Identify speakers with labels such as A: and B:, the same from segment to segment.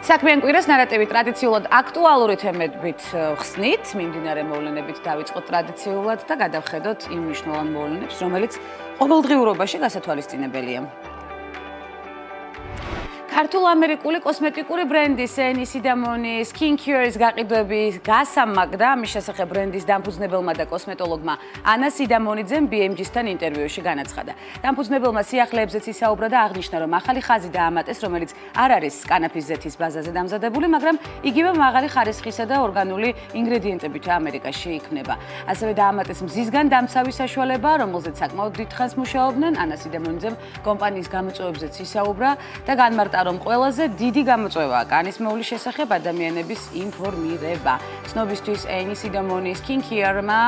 A: საქმიან კვირას ნარატივი ტრადიციულად აქტუალური თემებით ხსნით, მიმდინარე მოვლენებით დავიწყოთ ტრადიციულად და გადავხედოთ იმ მნიშვნელოვან მოვლენებს, რომელიც ყოველდღიურობაში გასათვალისწინებელია. ქართულ-ამერიკული კოსმეტიკური ბრენდის Sidamoni Skincare-ის გაყიდვების გასამაგ და ამის შესახებ ბრენდის დამფუძნებელმა და კოსმეტოლოგმა ანა სიდამონიძემ BMG-სთან ინტერვიუში განაცხადა. დამფუძნებელმა სიახლეებზეც ისაუბრა და აღნიშნა, რომ ახალი ხაზი დაამატეს, რომელიც არ არის კანაფის ზეთის ბაზაზე დამზადებული, მაგრამ იგივე მაღალი ხარისხისა და ორგანული ინგრედიენტებით ამერიკაში იქმნება. ასევე დაამატეს მზისგან დამცავი საშუალება, რომელზეც საკმაოდ დიდ ხანს მუშაობდნენ. ანა სიდამონიძემ კომპანიის გამოწვევებზეც ისაუბრა და განმარტა, რომ ყველაზე დიდი გამოწვევაა კანის მოვლის შესახებ ადამიანების ინფორმირება. ცნობისთვის Anna Sidamoni Skincare-მა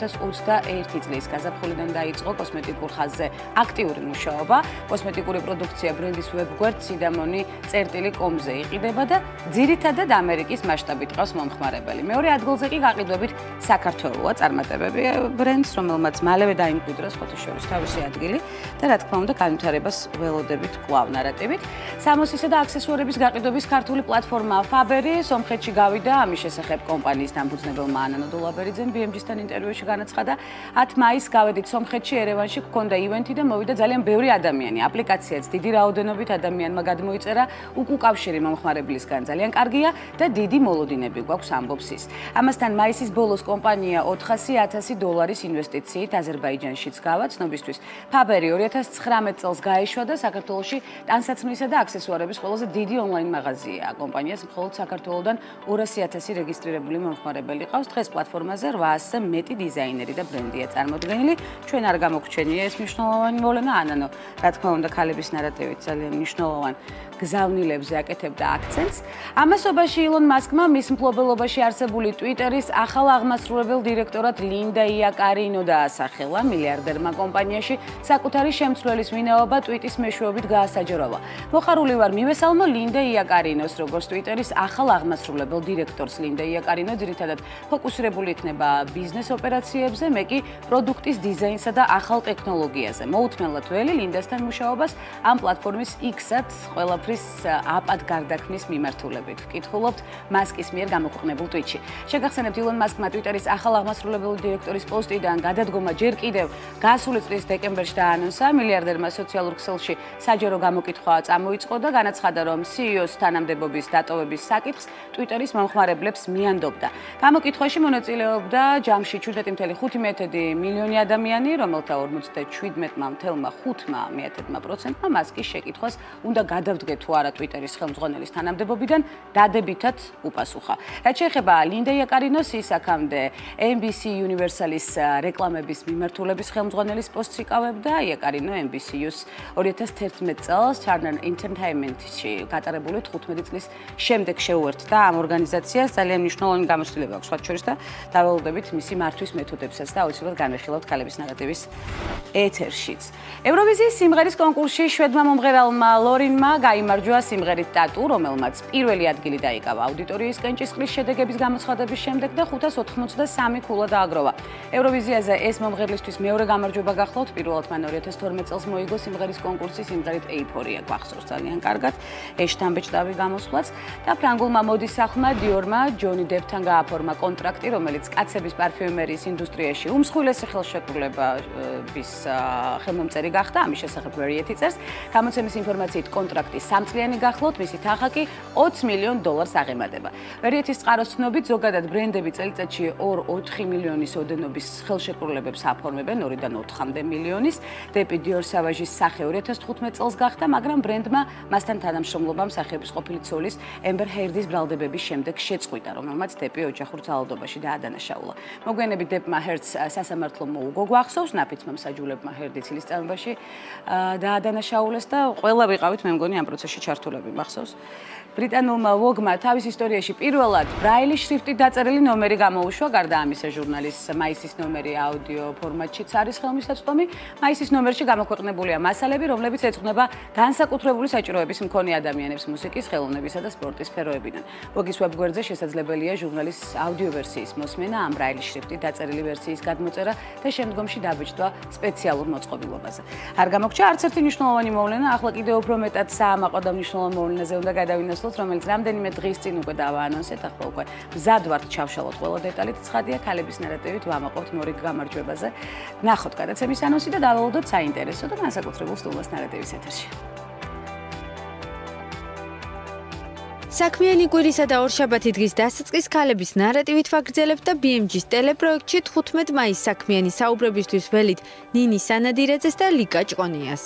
A: 2021 წლის გაზაფხულიდან დაიწყო კოსმეტიკურ ხაზზე აქტიური მუშაობა. კოსმეტიკური პროდუქცია ბრენდის ვებგვერდ sidamoni.com-ზე იყიდება და ძირითადად ამერიკის მასშტაბით ყავს მომხმარებელი. მეორე ადგილზე კი გაყიდვებით საქართველოა წარმატებები ბრენდს, რომელმაც მალევე დაიმკვიდრა ხოთიშორის თავისი ადგილი და რა თქმა უნდა განვითარებას ველოდებით კვლავ ნარატივით. სამოსისა და აქსესუარების გაყიდვების ქართული პლატფორმა Faberi სომხეთში გავიდა. ამის შესახებ კომპანიის დამფუძნებელმა ანა ნოდოლაბერიძემ BMG-სთან ინტერვიუში განაცხადა, 10 მაისს გავედით სომხეთში, ერევანში გქონდა ივენთი და მოვიდა ძალიან ბევრი ადამიანი. აპლიკაციაც დიდი რაოდენობით ადამიანმა გადმოიწერა, უკავშირი მომხმარებლისგან ძალიან კარგია და დიდი მოლოდინები გვაქვს, ამბობს ის. ამასთან მაისის ბოლოს კომპანია $400,000 ინვესტიციით აზერბაიჯანშიც გავა. ცნობისთვის Faberi 2019 წელს გაეშვა და საქართველოში ტანსაცმლისა და აქსესუარების ყველაზე დიდი ონლაინ მაღაზიაა. კომპანიას მხოლოდ საქართველოდან 200,000 რეგისტრირებული მომხმარებელი ყავს. დღეს პლატფორმაზე 800-ზე მეტი დიზაინერი და ბრენდია წარმოდგენილი. ჩვენ არ გამოგვჩენია ეს მნიშვნელოვანი მოვლენა. ანანო, რა თქმა უნდა, ქალების ნარატივით ძალიან მნიშვნელოვან გზავნილებზე აკეთებდა აქცენტს. ამასობაში ილონ მასკმა მის მფლობელობაში არსებული Twitter-ის ახალ აღმასრულებელ დირექტორად ლინდა იაკარინო დაასახელა. მილიარდერმა კომპანიაში საკუთარი შემცვლელის ვინაობა ტვიტის მეშვეობით გაასაჯაროვა. მოხარული ვარ მივესალმო ლინდა იაკარინოს, როგორც Twitter-ის ახალ აღმასრულებელ დირექტორს. ლინდა იაკარინო ძირითადად ფოკუსირებული იქნება ბიზნეს ოპერაციებზე, მე კი პროდუქტის დიზაინსა და ახალ ტექნოლოგიაზე. მოუთმენლად ველი ლინდასთან მუშაობას ამ პლატფორმის X-ად ყველაფრის აპად გარდაქმნის მიმართულებით. ვკითხულობთ მასკის მიერ გამოქვეყნებულ ტვიტში. შეგახსენებთ, ილონ მასკმა Twitter-ის ახალ აღმასრულებელი დირექტორის პოსტიდან გადადგომა ჯერ კიდევ გასული წლის დეკემბერში დაანონსა. მილიარდერმა სოციალურ ქსელში საჯარო გამოკითხვა წამოიწყო და განაცხადა, რომ CEO-ს თანამდებობის დატოვების საკითხს Twitter-ის მომხმარებლებს მიანდობდა. გამოკითხვაში მონაწილეობდა ჯამში 17.5 მილიონი ადამიანი, რომელთა 47.5%-მა მასკის შეკითხვას უნდა გადავდგე თუ არა Twitter-ის ხელმძღვანელის თანამდებობიდან დადებითად უპასუხა. რაც შეეხება ლინდა იაკარინოს, ის აქამდე NBC Universal-ის რეკლამების მიმართულების ხელმძღვანელის პოსტს იკავებდა. იაკარინო NBC-ს 2011 წელს Turner Entertainment-ში გატარებული 15 წლის შემდეგ შეუერთდა ამ ორგანიზაციას. ძალიან მნიშვნელოვანი გამოცდილება აქვს მათ შორის და დაველოდებით მისი მართვის მეთოდებსაც და აუცილებლად განვიხილავთ ქალების ნარატივის ეთერშიც. ევროვიზიის სიმღერის კონკურსში შვედმა მომღერალმა ლორინმა გაიმარჯვა სიმღერით ტატუ, რომელმაც პირველი ადგილი დაიკავა აუდიტორიის კენჭისყრის შედეგების გამოცხადების შემდეგ და 583 ქულა დააგროვა. ევროვიზიაზე ეს მომღერლისთვის მეორე გამარჯვება გახლავთ. პირველად მან 2012 წელს მოიგო სიმღერის კონკურსი სიმღერით Euphoria. გვახსოვს ძალიან კარგად შთამბეჭდავი გამოსვლაც და ფრანგულმა მოდის სახლმა Dior-მა ჯონი დებთან გააფორმა კონტრაქტი, რომელიც კაცების პარფიუმერიის ინდუსტრიაში უმსხვილესი ხელშეკრულების ხელმომწერი გახდა. ამის შესახებ Variety წერს. გამოცემის ინფორმაციით კონტრაქტი 3 წლიანი გახლავთ, მისი თანხა კი $20 მილიონ აღემატება. Variety-ს წყაროს ცნობით, ზოგადად ბრენდები წელიწადში 2-4 მილიონის ოდენობის ხელშეკრულებებს აფორმებენ, 2-დან 4-მდე მილიონის. დეპი Dior Savage-ის სახე 2015 წელს გახდა, მაგრამ ბრენდმა მასთან თანამშრომლობა მსახიობის ყოფილი ცოლის Amber Heard-ის ბრალდებების შემდეგ შეწყვიტა, რომელმაც დეპი ოჯახურ ძალადობაში დაადანაშაულა. მოგვიანებით დეპმა Heard-ს სასამართლო მოუგო გვახსოვს, ნაფიცმა მსაჯულებმა Heard-ი წლისწამებაში დაადანაშაულეს და ყველა ვიყავით, მე მგონი ამ პროცესში ჩართულები მახსოვს. ბრიტანულმა Vogue-მა თავის ისტორიაში პირველად ბრაილის შრიფტით დაწერილი ნომერი გამოუშვა, გარდა ამისა ჟურნალის მაისის ნომერი აუდიო ფორმატშიც არის ხელმისაწვდომი. მაისის ნომერში გამოქვეყნებულია მასალები, რომლებიც ეძღვნება განსაკუთრებული საჭიროების მქონე ადამიანებს მუსიკის, ხელოვნებისა და სპორტის სფეროებიდან. Vogue-ის ვებგვერდზე შესაძლებელია ჟურნალის აუდიო ვერსიის მოსმენა, ამ ბრაილის შრიფტით დაწერილი ვერსიის გადმოწერა და შემდგომში დაბეჭდვა სპეციალურ მოწყობილობაზე. არ გამოგჩა არც ერთი მნიშვნელოვანი მოვლენა, ახლა კიდევ უფრო მეტად საამაყო და მნიშვნელოვან მოვლენაზე უნდა გადავინაცვლოთ, რომელიც რამდენიმე დღის წინ უკვე დავაანონსეთ, ახლა უკვე მზად ვართ ჩავშალოთ ყველა დეტალით. ცხადია, ქალების ნარატივით ვამაყობთ მორიგ გამარჯვებაზე. ნახოთ გადაცემის ანონსი და დავალოდოთ საინტერესო და განსაკუთრებულ სტუმრს ნარატივის ეთერში.
B: საქმიანი კვირისა და ორშაბათი დღის დასაწყის ქალების ნარატივით ვაგრძელებთ და BMG-ს ტელეპროექტში 15 მაისს საქმიანი საუბრებისთვის ველით ნინი სანადირაძეს და ლიკა ჭყონიას.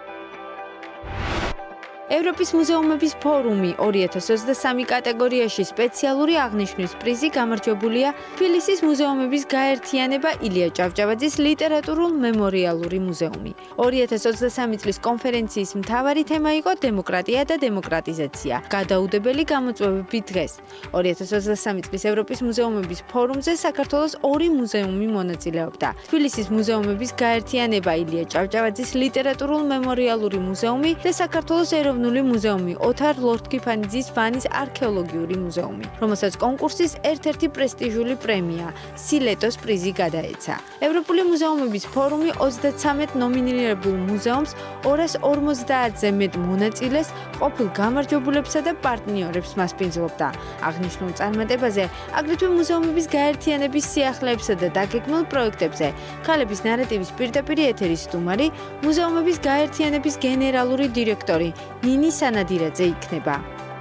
B: ევროპის მუზეუმების ფორუმი 2023 კატეგორიაში სპეციალური აღნიშვნის პრიზი გამარჯვებულია თბილისის მუზეუმების გაერთიანება ილია ჭავჭავაძის ლიტერატურულ-მემორიალური მუზეუმი. 2023 წლის კონფერენციის მთავარი თემა იყო დემოკრატია და დემოკრატიზაცია. გადაუდებელი გამოწვევები დღეს. 2023 წლის ევროპის მუზეუმების ფორუმზე საქართველოს 2 მუზეუმი მონაწილეობდა. თბილისის მუზეუმების გაერთიანება ილია ჭავჭავაძის ლიტერატურულ-მემორიალური მუზეუმი და საქართველოს მუზეუმი ოთარ ლორთქიფანიძის ვანის არქეოლოგიური მუზეუმი, რომელსაც კონკურსის ერთ-ერთი პრესტიჟული პრემია სილეტოს პრიზი გადაეცა. ევროპული მუზეუმების ფორუმი 33 ნომინირებულ მუზეუმს 250-ზე მეტ მონაწილეს, ყოფილ გამარჯვებულებსა და პარტნიორებს მასპინძლობდა. აღნიშნულ წარმატებაზე, აგრეთვე მუზეუმების გაერთიანების სიახლეებსა და დაგეგმილ პროექტებზე ქალების ნარატივის პირდაპირ ეთერის სტუმარი, მუზეუმების გაერთიანების გენერალური დირექტორი ნინი სანადირაძე იქნება.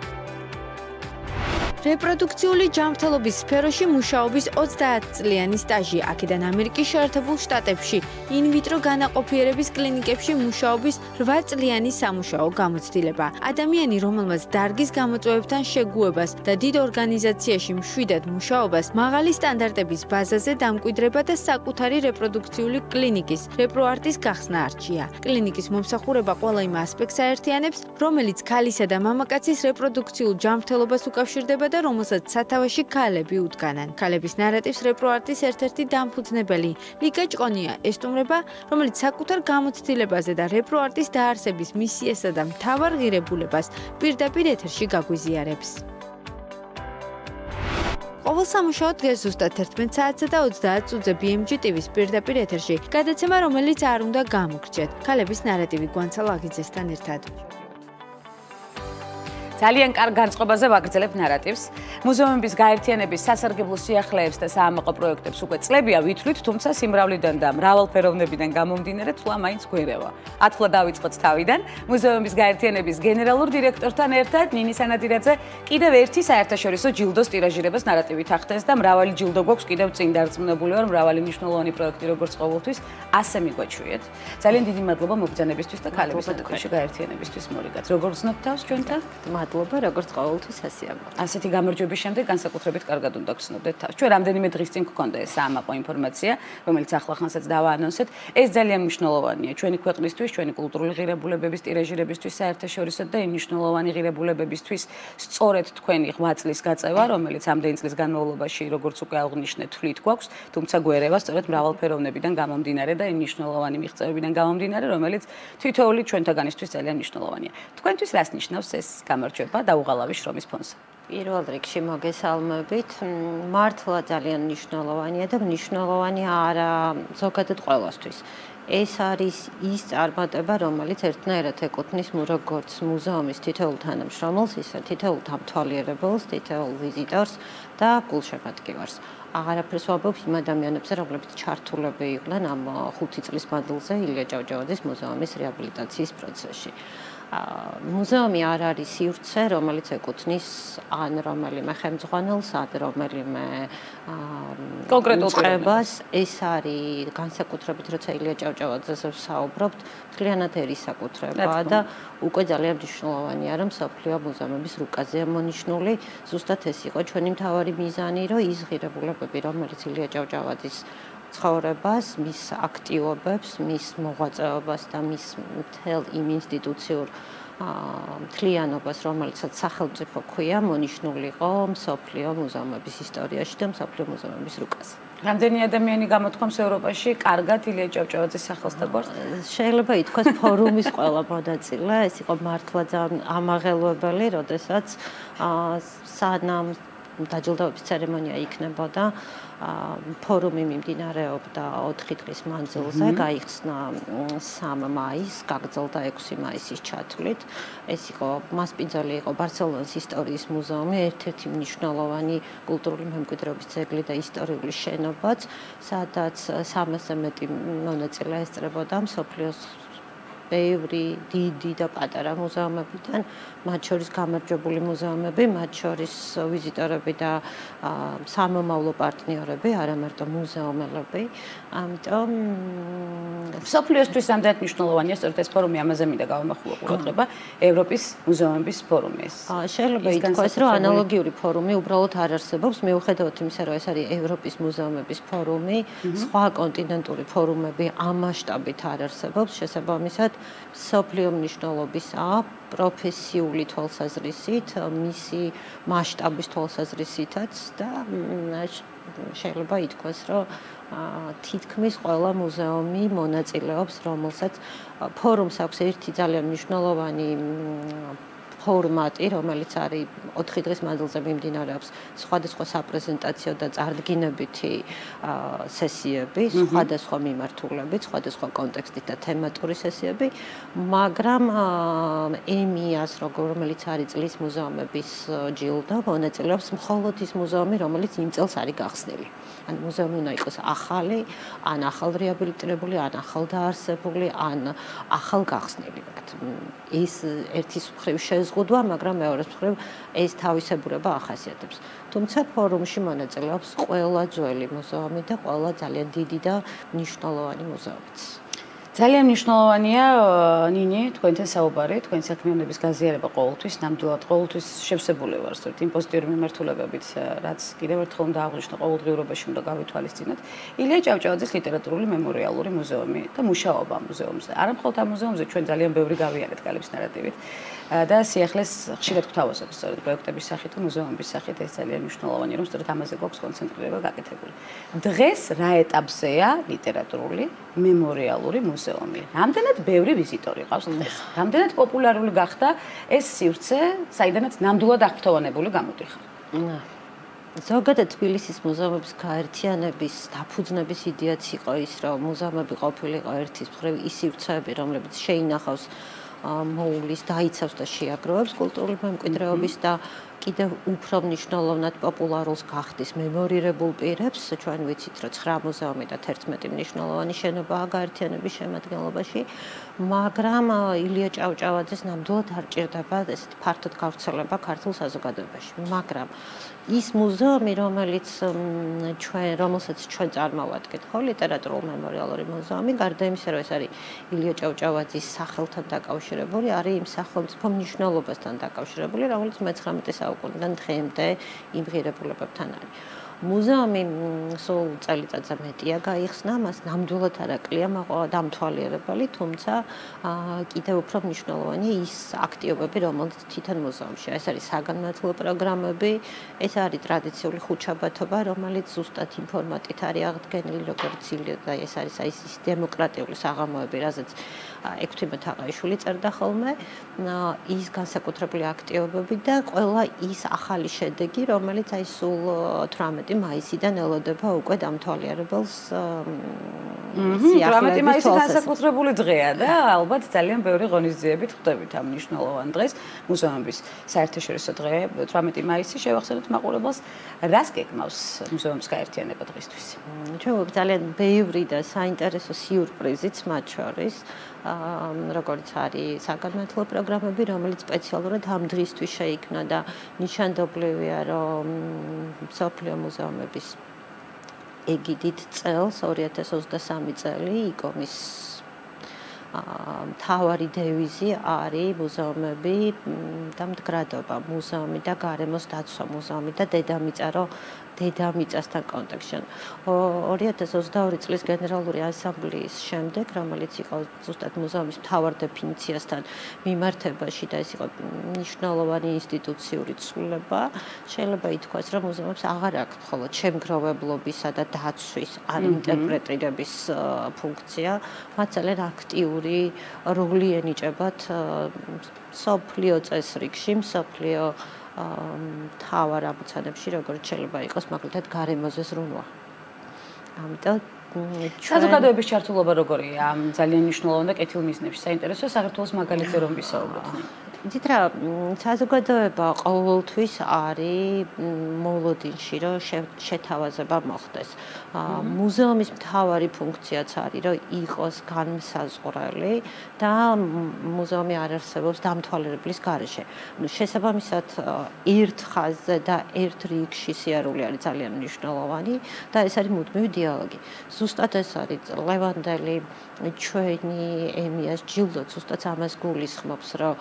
B: რეპროდუქციული ჯანმრთელობის სფეროში მუშაობის 30 წლიანი სტაჟი, აქედან ამერიკის შეერთებულ შტატებში ინვიტრო განაყოფიერების კლინიკებში მუშაობის 8 წლიანი სამუშაო გამოცდილება. ადამიანი, რომელმაც დარგის გამოწვევებთან შეგუებას და დიდ ორგანიზაციაში მშვიდად მუშაობას, მაღალი სტანდარტების ბაზაზე დამკვიდრება და საკუთარი რეპროდუქციული კლინიკის, რეპროარტის გახსნა არჩია. კლინიკის მომსახურება ყველა იმ ასპექტს აერთიანებს, რომელიც ქალისა და მამაკაცის რეპროდუქციულ ჯანმრთელობას უკავშირდება და რომელსაც სათავეში ქალები უდგანან. ქალების ნარატივს რეპროარტის ერთ-ერთი დამფუძნებელი ლიკა ჭყონია ესტუმრება, რომელიც საკუთარ გამოცდილებაზე და რეპროარტის დაარსების მისიასა და მთავარ ღირებულებას პირდაპირ ეთერში გაგვიზიარებს. ყოველ სამუშაო დღეს ზუსტად 11 საათსა და 30 წუთზე BMG TV-ს პირდაპირ ეთერში გადაცემა, რომელიც არ უნდა გამოგრჩეთ. ქალების ნარატივი გვანცალ აღიძესთან ერთად.
A: ძალიან კარგ განწყობაზე ვაგრძელებთ ნარატივს. მუზეუმების გაერთიანების სასარგებლო სიახლეებს და საამაყო პროექტებს უკვე წლებია ვითვლით, თუმცა სიმრავლიდან და მრავალფეროვნებიდან გამომდინარე თვლა მაინც გვერევა. ათვლა დავიწყოთ თავიდან. მუზეუმების გაერთიანების გენერალურ დირექტორთან ერთად ნინი სანადირაძე კიდევ ერთი საერთაშორისო ჯილდოს ტირაჟირებას ნარატივით ახდენს და მრავალი ჯილდო გვაქვს კიდევ წინ დარწმუნებული ვარ, მრავალი მნიშვნელოვანი პროექტი როგორც ყოველთვის ასე მიგვაჩვიეთ. ძალიან დიდი მადლობა მობრძანებისთვის და ქალების ნარატივში გაერთიანებისთვის მორიგად. როგორ გრძნობთ თავს ჩვენთან?
C: მადლობა, როგორც ყოველთვის ასეა.
A: ასეთი გამარჯვების შემდეგ განსაკუთრებით კარგად უნდა გრძნობდეთ თავს. ჩვენ რამდენიმე დღის წინ გქონდა ეს საამაყო ინფორმაცია, რომელიც ახლახანსაც დავაანონსეთ. ეს ძალიან მნიშვნელოვანია ჩვენი ქვეყნისთვის, ჩვენი კულტურული ღირებულებების ტირაჟირებისთვის საერთაშორისო და იმ მნიშვნელოვანი ღირებულებებისთვის სწორედ თქვენი 8 წლის გაწევა, რომელიც ამდენი წლის განმავლობაში, როგორც უკვე აღნიშნეთ, თვლით გვაქვს, თუმცა გვერევა სწორედ მრავალფეროვნებიდან გამომდინარე და იმ მნიშვნელოვანი მიღწევებიდან გამომდინარე, რომელიც თითოეული ჩვენთაგანისთვის ძალიან მნიშვნელოვანია. თქვენთვის რას ნიშნავს ეს გამარჯვება დაუღალავი შრომის ფონზე?
C: პირველ რიგში მოგესალმებით. მართლა ძალიან მნიშვნელოვანია და მნიშვნელოვანია არა ზოგადად ყველასთვის. ეს არის ის წარმატება, რომელიც ერთნაირად ეკუთვნის როგორც მუზეუმის თითოეულ თანამშრომელს, ისე თითოეულ დამთვალიერებელს, თითოეულ ვიზიტორს და გულშემატკივარს. აღარაფერს ვამბობ იმ ადამიანებზე, რომლებიც ჩართულები იყვნენ ამ 5 წლის მანძილზე ილია ჭავჭავაძის მუზეუმის რეაბილიტაციის პროცესში. მუზეუმი არ არის სივრცე, რომელიც ეკუთვნის ან რომელიმე ხელმძღვანელს, ან რომელიმე
A: კონკრეტულ
C: წრებას. ეს არის განსაკუთრებით, როცა ილია ჭავჭავაძეზე ვსაუბრობთ, მთლიანად ერისაკუთრება და უკვე ძალიან მნიშვნელოვანია, რომ მსოფლიო მუზეუმების რუკაზეა მონიშნული. ზუსტად ეს იყო ჩვენი მთავარი მიზანი, რომ ის ღირებულებები, რომელიც ილია ჭავჭავაძის ცხოვრებას, მის აქტივობებს, მის მოღვაწეობას და მის მთელ იმ ინსტიტუციურ მთლიანობას, რომელიცაც სახელმწიფო ქვია, მონიშნულიყო მსოფლიო მუზეუმების ისტორიაში და მსოფლიო მუზეუმების რუკაზე.
A: რამდენი ადამიანი გამოთქვამს ევროპაში კარგად ილია ჭავჭავაძის სახელს და გვარს?
C: შეიძლება ითქვას ფორუმის ყველა მონაწილე, ეს იყო მართლა ძალიან ამაღელვებელი, როდესაც სანამ დაჯილდოების ცერემონია იქნებოდა. ფორუმი მიმდინარეობდა 4 დღის მანძილზე, გაიხსნა 3 მაისს, გაგრძელდა 6 მაისის ჩათვლით. ეს იყო მასპინძელი იყო ბარსელონის ისტორიის მუზეუმი, ერთ-ერთი მნიშვნელოვანი კულტურული მემკვიდრეობის ძეგლი და ისტორიული შენობაც, სადაც 300-ზე მეტი მონაწილე ესწრებოდა მსოფლიოს ბევრი დიდი და პატარა მუზეუმებიდან, მათ შორის გამარჯვებული მუზეუმები, მათ შორის ვიზიტორები და სამომავლო პარტნიორები, არა მარტო მუზეუმელები. ამიტომ
A: მსოფლიოსთვის რამდენად მნიშვნელოვანია სწორედ ეს ფორუმი, ამაზე მინდა გავამახვილო ყურადღება, ევროპის მუზეუმების ფორუმი.
C: შეიძლება ითქვას, რომ ანალოგიური ფორუმი უბრალოდ არ არსებობს, მიუხედავად იმისა, რომ ეს არის ევროპის მუზეუმების ფორუმი, სხვა კონტინენტური ფორუმები ამ მასშტაბით არ არსებობს, შესაბამისად მსოფლიო მნიშვნელობისაა პროფესიული თვალსაზრისით, მისი მასშტაბის თვალსაზრისითაც და შეიძლება ითქვას, რომ თითქმის ყველა მუზეუმი მონაწილეობს, რომელსაც ფორუმს აქვს ერთი ძალიან მნიშვნელოვანი ფორმატი, რომელიც არის 4 დღის მანძილზე მიმდინარეობს სხვადასხვა საპრეზენტაციო და წარდგინებითი სესიები, სხვადასხვა მიმართულებით, სხვადასხვა კონტექსტით და თემატური სესიები, მაგრამ EMEAS, რომელიც არის წლის მუზეუმების ჯილდო, მონაწილეობს მხოლოდ ის მუზეუმი, რომელიც იმ წელს არის გახსნილი. ან მუზეუმი უნდა იყოს ახალი, ან ახალრეაბილიტირებული, ან ახალდაარსებული, ან ახალგახსნილი. ეს ერთის მხრივ შეზღუდვა, მაგრამ მეორეს მხრივ ეს თავისებურება ახასიათებს. თუმცა ფორუმში მონაწილეობს ყველა ძველი მუზეუმი და ყველა ძალიან დიდი და მნიშვნელოვანი მუზეუმიც.
A: ძალიან მნიშვნელოვანია ნინი, თქვენთან საუბარი, თქვენი საქმიანობის გაზიარება ყოველთვის, ნამდვილად ყოველთვის შევსებული ვარ სწორედ იმ პოზიტიური მიმართულებებით, რაც კიდევ ერთხელ უნდა აღვნიშნო ყოველდღიურობაში უნდა გავითვალისწინოთ. ილია ჭავჭავაძის ლიტერატურული მემორიალური მუზეუმი და მუშაობა მუზეუმზე. არა მხოლოდ ამ მუზეუმზე, ჩვენ ძალიან ბევრი გავიარეთ კალიფს ნარატივით. და სიახლეს ხშირად გვთავაზობთ სწორედ პროექტების სახით და მუზეუმების სახით, ეს ძალიან მნიშვნელოვანია, რომ სწორედ ამაზე გვაქვს კონცენტრირება გაკეთებული. დღეს რა ეტაპზეა ლიტერატურული მემორიალური მუზეუმი? რამდენად ბევრი ვიზიტორი ყავს დღეს? რამდენად პოპულარული გახდა ეს სივრცე, საიდანაც ნამდვილად აღფრთოვანებული გამოდიხარ?
C: ზოგადად თბილისის მუზეუმების გაერთიანების დაფუძნების იდეაც იყო ის, რომ მუზეუმები ყოფილიყო ერთის მხრივ ის სივრცეები, რომლებიც შეინახავს მოულის, დაიცავს და შეაგროვებს კულტურული მემკვიდრეობის და კიდევ უფრო მნიშვნელოვნად პოპულარულს გახდის მემორირებულ პირებს. ჩვენ ვიცით, რომ 9 მუზეუმი და 11 მნიშვნელოვანი შენობაა გაერთიანების შემადგენლობაში, მაგრამ ილია ჭავჭავაძეს ნამდვილად არ ჭირდება ესეთი ფართოდ გავრცელება ქართულ საზოგადოებაში. მაგრამ ის მუზეუმი, რომელსაც ჩვენ წარმოვადგეთ, ხო, ლიტერატურულ მემორიალური მუზეუმი, გარდა იმისა, რომ ეს არის ილია ჭავჭავაძის სახელთან დაკავშირებული, არის იმ სახელმწიფო მნიშვნელობასთან დაკავშირებული, რომელიც მე-19 საუკუნიდან დღემდე იმ ღირებულებებთან არის. მუზეუმი სულ წელიწადზე მეტია გაიხსნა, მას ნამდვილად არ აკლია დამთვალიერებელი, თუმცა კიდევ უფრო მნიშვნელოვანია ის აქტივობები, რომელიც თვითონ მუზეუმშია. ეს არის საგანმანათლებლო პროგრამები, ეს არის ტრადიციული ხუთშაბათობა, რომელიც ზუსტად იმ ფორმატით არის აღდგენილი, როგორც და ეს არის ის დემოკრატიული საღამოები, რაზეც ექვთიმე თაყაიშვილი წერდა ხოლმე, ის განსაკუთრებული აქტივობები და ყველა ის ახალი შედეგი, რომელიც აი სულ 18 მაისიდან ელოდება უკვე დამთვალიერებელს.
A: 18 მაისი განსაკუთრებული დღეა და ალბათ ძალიან ბევრი ღონისძიებით ხვდებით ამ მნიშვნელოვან დღეს. მუზეუმების საერთაშორისო დღე 18 მაისი შევახსენოთ მაყურებელს. რას გეკმავს მუზეუმის გაერთიანება დღისთვის?
C: ჩვენ ძალიან ბევრი და საინტერესო სიურპრიზიც მათ შორის. როგორც არის საგანმანათლებლო პროგრამები, რომელიც სპეციალურად ამ დღისთვის შეიქმნა და ნიშანდობლივია, რომ მსოფლიო მუზეუმების ეგიდით წელს 2023 წელი იკომის მთავარი დევიზი არის მუზეუმები და მდგრადობა, მუზეუმი და გარემოს დაცვა, მუზეუმი და დედამიწასთან კონტექსტში. 2022 წლის გენერალური ასამბლეის შემდეგ, რომელიც იყო ზუსტად მუზეუმის მთავარ დეფინიციასთან მიმართებაში და ეს იყო მნიშვნელოვანი ინსტიტუციური ცვლილება, შეიძლება ითქვას, რომ მუზეუმებს აღარ აქვს მხოლოდ შემგროვებლობისა და დაცვის ან ინტერპრეტირების ფუნქცია, მათ ძალიან აქტიური როლი ენიჭებათ მსოფლიო წესრიგში, მსოფლიო თავარ ამოცანებში როგორც შეიძლება იყოს მაგალითად გარემოზე ზრუნვა. ამიტომ
A: საზოგადოების ჩართულობა როგორია ამ ძალიან მნიშვნელოვან და კეთილმიზნებში? საინტერესოა საქართველოს მაგალითზე რომ ვისაუბროთ.
C: იცით რა, საზოგადოება ყოველთვის არის მოლოდინში, რომ შეთავაზება მოხდეს. მუზეუმის მთავარი ფუნქციაც არის, რომ იყოს განმსაზღვრელი და მუზეუმი არ არსებობს დამთვალიერებლის გარეშე. შესაბამისად, ერთ ხაზზე და ერთ რიგში სიარული არის ძალიან მნიშვნელოვანი და ეს არის მუდმივი დიალოგი. ზუსტად ეს არის ლევანდელი ჩვენი ემიას ჯილდო ზუსტად ამას გულისხმობს, რომ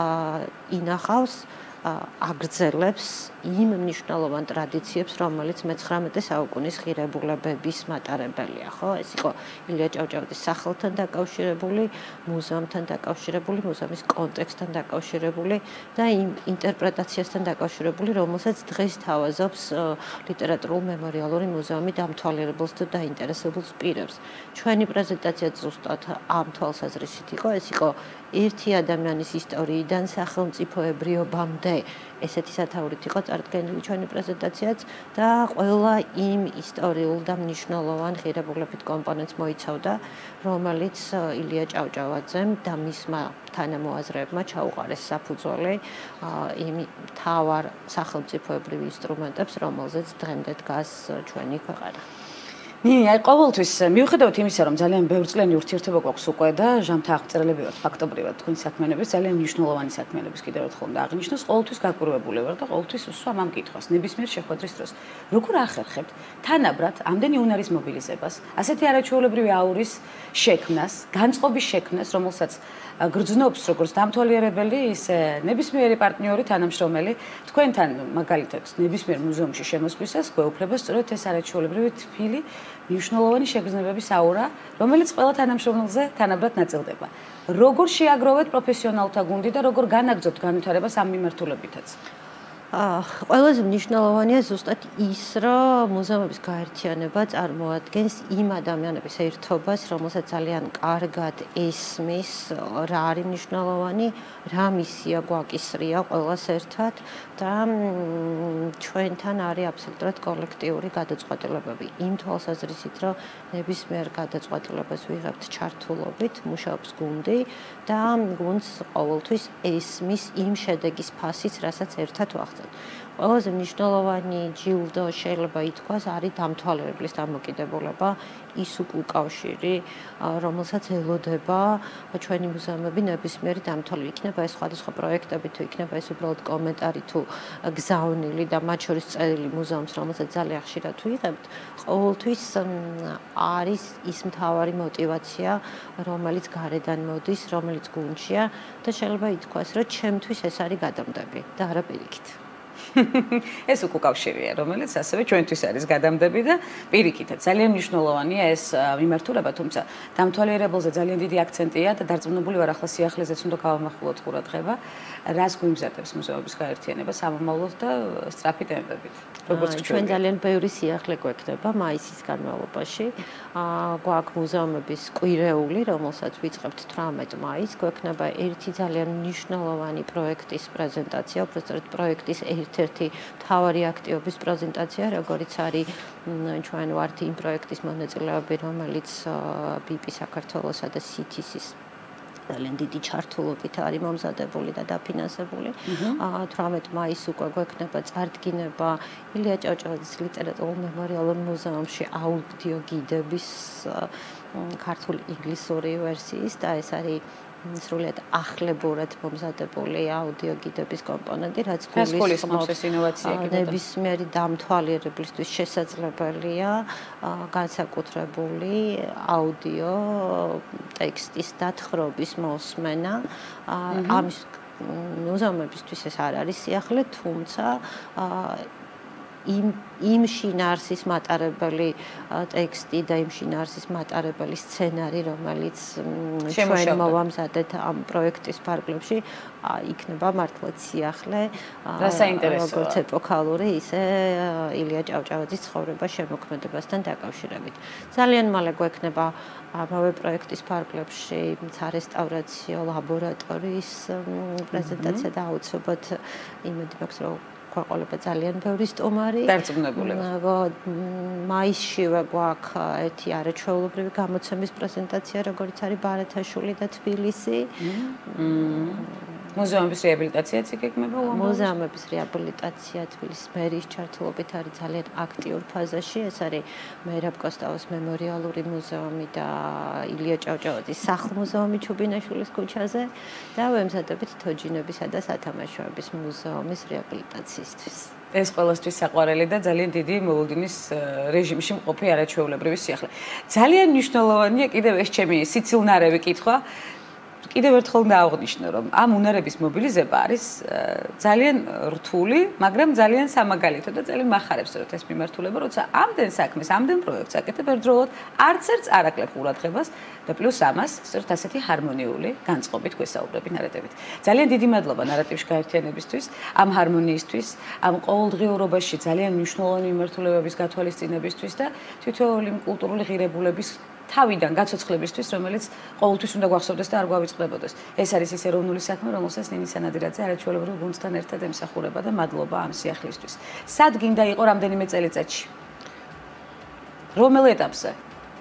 C: ინახავს აგრძელებს იმ მნიშვნელოვან ტრადიციებს, რომელიც მე-19 საუკუნის ღირებულებების მატარებელია, ხო? ეს იყო ილია ჭავჭავაძის სახელთან დაკავშირებული, მუზეუმთან დაკავშირებული, მუზეუმის კონტექსტთან დაკავშირებული და იმ ინტერპრეტაციასთან დაკავშირებული, რომელსაც დღეს თავაზობს ლიტერატურულ-მემორიალური მუზეუმი დამთვალიერებელს თუ დაინტერესებულს პირებს. ჩვენი პრეზენტაცია ზუსტად ამ თვალსაზრისით იყო, ეს იყო ერთი ადამიანის ისტორიიდან სახელმწიფოებრიობამდე ესეთი სათაურით იყო წარდგენილი ჩვენი პრეზენტაციაც და ყველა იმ ისტორიულ და მნიშვნელოვან ღირებულებით კომპონენტს მოიცავდა, რომელიც ილია ჭავჭავაძემ და მისმა თანამოაზრეებმა ჩაუყარეს საფუძველი იმ მთავარ სახელმწიფოებრივ ინსტრუმენტებს, რომელზეც დღემდე დგას ჩვენი ქვეყანა.
A: აი ყოველთვის მიუხედავად იმისა, რომ ძალიან ბევრწლიანი ურთიერთობა გვაქვს უკვე და ჟამთა აღწერილები ვართ ფაქტობრივად თქვენი საქმიანობის ძალიან მნიშვნელოვანი საქმიანობის კიდევ ერთხელ უნდა აღნიშნოს, ყოველთვის გაკვირვებული ვარ და ყოველთვის ვსვამ ამ კითხვას ნებისმიერ შეხვედრის დროს. როგორ ახერხებთ თანაბრად ამდენი უნარის მობილიზებას, ასეთი არაჩვეულებრივი აურის შექმნას, განწყობის შექმნას, რომელსაც გრძნობს როგორც დამთვალიერებელი, ისე ნებისმიერი პარტნიორი თანამშრომელი თქვენთან მაგალითად ნებისმიერ მუზეუმში შემოსვლისას გვეუფლება სწორედ ეს არაჩვეულებრივი თბილი მნიშვნელოვანი შეგრძნებების აურა, რომელიც ყველა თანამშრომელზე თანაბრად ნაწილდება. როგორ შეაგროვეთ პროფესიონალთა გუნდი და როგორ განაგრძობთ განვითარებას ამ მიმართულებითაც?
C: ყველაზე მნიშვნელოვანია ზუსტად ის, რომ მუზეუმების გაერთიანება წარმოადგენს იმ ადამიანების ერთობას, რომელსაც ძალიან კარგად ესმის, რა არის მნიშვნელოვანი, რა მისია გვაკისრია ყველას ერთად და ჩვენთან არის აბსოლუტურად კოლექტიური გადაწყვეტილებები. იმ თვალსაზრისით, რომ ნებისმიერ გადაწყვეტილებას ვიღებთ ჩართულობით, მუშაობს გუნდი და გუნდს ყოველთვის ესმის იმ შედეგის ფასიც, რასაც ერთად ვახდენთ. ყველაზე მნიშვნელოვანი ჯილდო შეიძლება ითქვას არის დამთვალიერებლის დამოკიდებულება, ის უკავშირი, რომელსაც ელოდება ჩვენი მუზეუმები ნებისმიერი დამთვალიერებელი. იქნება ეს სხვადასხვა პროექტები თუ იქნება ეს უბრალოდ კომენტარი თუ გზავნილი და მათ შორის წერილი მუზეუმს, რომელსაც ძალიან ხშირად ვიღებთ, ყოველთვის არის ის მთავარი мотиваცია, რომელიც გარედან მოდის, რომელიც გუნდშია და შეიძლება ითქვას, რომ ჩემთვის ეს არის გადამდები და არა პირიქით.
A: ეს უკავშირია, რომელიც ასევე ჩვენთვის არის გადამდები და პირიქითაც ძალიან მნიშვნელოვანია ეს მიმართულება, თუმცა დამთვალიერებელზე ძალიან დიდი აქცენტია და დარწმუნებული ვარ ახლა სიახლეზეც უნდა გავამახვილოთ ყურადღება, რას გვიმზადებს მუზეუმების გაერთიანება სამომავლოდ და სწრაფი ტემპებით. როგორც
C: ჩვენ ძალიან ბევრი სიახლე გვექნება მაისის განმავლობაში. გვაქვს მუზეუმების კვირეული, რომელსაც ვიწყებთ 18 მაისს, გვექნება ერთი ძალიან მნიშვნელოვანი პროექტის პრეზენტაცია, უბრალოდ პროექტის ერთ-ერთი მთავარი აქტივობის პრეზენტაცია, როგორიც არის ჩვენ ვართ იმ პროექტის მონაწილეები, რომელიც BIP საქართველოსა და CTC-ის ძალიან დიდი ჩართულობით არის მომზადებული და დაფინანსებული. 18 მაისს უკვე გვექნება წარდგინება ილია ჭავჭავაძის ლიტერატურულ-მემორიალურ მუზეუმში აუდიო გიდების ქართულ ინგლისური ვერსიის და ეს არის სრულიად ახლებურად მომზადებული აუდიო გიდების კომპონენტი, რაც
A: გულისხმობს ეს ინოვაცია
C: ნებისმიერი დამთვალიერებლისთვის შესაძლებელია განსაკუთრებული აუდიო ტექსტის დათხრობის მოსმენა. ამის მუზეუმებისთვის ეს არ არის სიახლე, თუმცა იმ შინაარსის მატარებელი ტექსტი და იმ შინაარსის მატარებელი სცენარი, რომელიც ჩვენ მოვამზადეთ ამ პროექტის ფარგლებში, იქნება მართლაც სიახლე, როგორც ეპოქალური, ისე ილია ჭავჭავაძის ცხოვრება შემოქმედებასთან დაკავშირებით. ძალიან მალე გვექნება ამავე პროექტის ფარგლებში სარესტავრაციო ლაბორატორიის პრეზენტაცია და აუცილებლად იმედი მაქვს, რომ გვაყოლება ძალიან ბევრი სტუმარი. მაისშივე გვაქვს ერთი არაჩვეულებრივი გამოცემის პრეზენტაცია, როგორც არის ბარათაშვილი და თბილისი.
A: მუზეუმის რეაბილიტაციაც იგეგმება უამრავი.
C: მუზეუმების რეაბილიტაცია თბილისის მერის ჩართულობით არის ძალიან აქტიურ ფაზაში. ეს არის მერაბ კოსტავოს მემორიალური მუზეუმი და ილია ჭავჭავაძის სახლ-მუზეუმი ჩუბინაშვილის ქუჩაზე და ვემზადებით თოჯინებისა და სათამაშოების მუზეუმის რეაბილიტაციისთვის.
A: ეს ყველასთვის საყვარელი და ძალიან დიდი მოლოდინის რეჟიმში მყოფი არაჩვეულებრივი სიახლე. ძალიან მნიშვნელოვანია კიდევ ეს ჩემი სიცილნარევი კითხვა. კიდევ ერთხელ უნდა აღვნიშნო, რომ ამ უნარების მობილიზება არის ძალიან რთული, მაგრამ ძალიან სამაგალითო და ძალიან მახარებს ეს მიმართულება, როცა ამდენ საქმეს, ამდენ პროექტს აკეთებ ერთდროულად, არც ერთს არ აკლებ ყურადღებას და პლუს ამას, სწორედ ასეთი ჰარმონიული განწყობით გვესაუბრები ნარატივით. ძალიან დიდი მადლობა ნარატივში გაერთიანებისთვის, ამ ჰარმონიისთვის, ამ ყოველდღიურობაში ძალიან მნიშვნელოვანი მიმართულებების გათვალისწინებისთვის და თითოეული კულტურული ღირებულების თავიდან გაცოცხლებისთვის, რომელიც ყოველთვის უნდა გვახსოვდეს და არ გვავიწყდებოდეს. ეს არის ის ეროვნული საქმე, რომელსაც ნინი სანადირაძე არაჩვეულებრივ გუნდთან ერთად ემსახურება და მადლობა ამ სიახლისთვის. სად გინდა იყო რამდენიმე წელიწადში? რომელ ეტაპზე?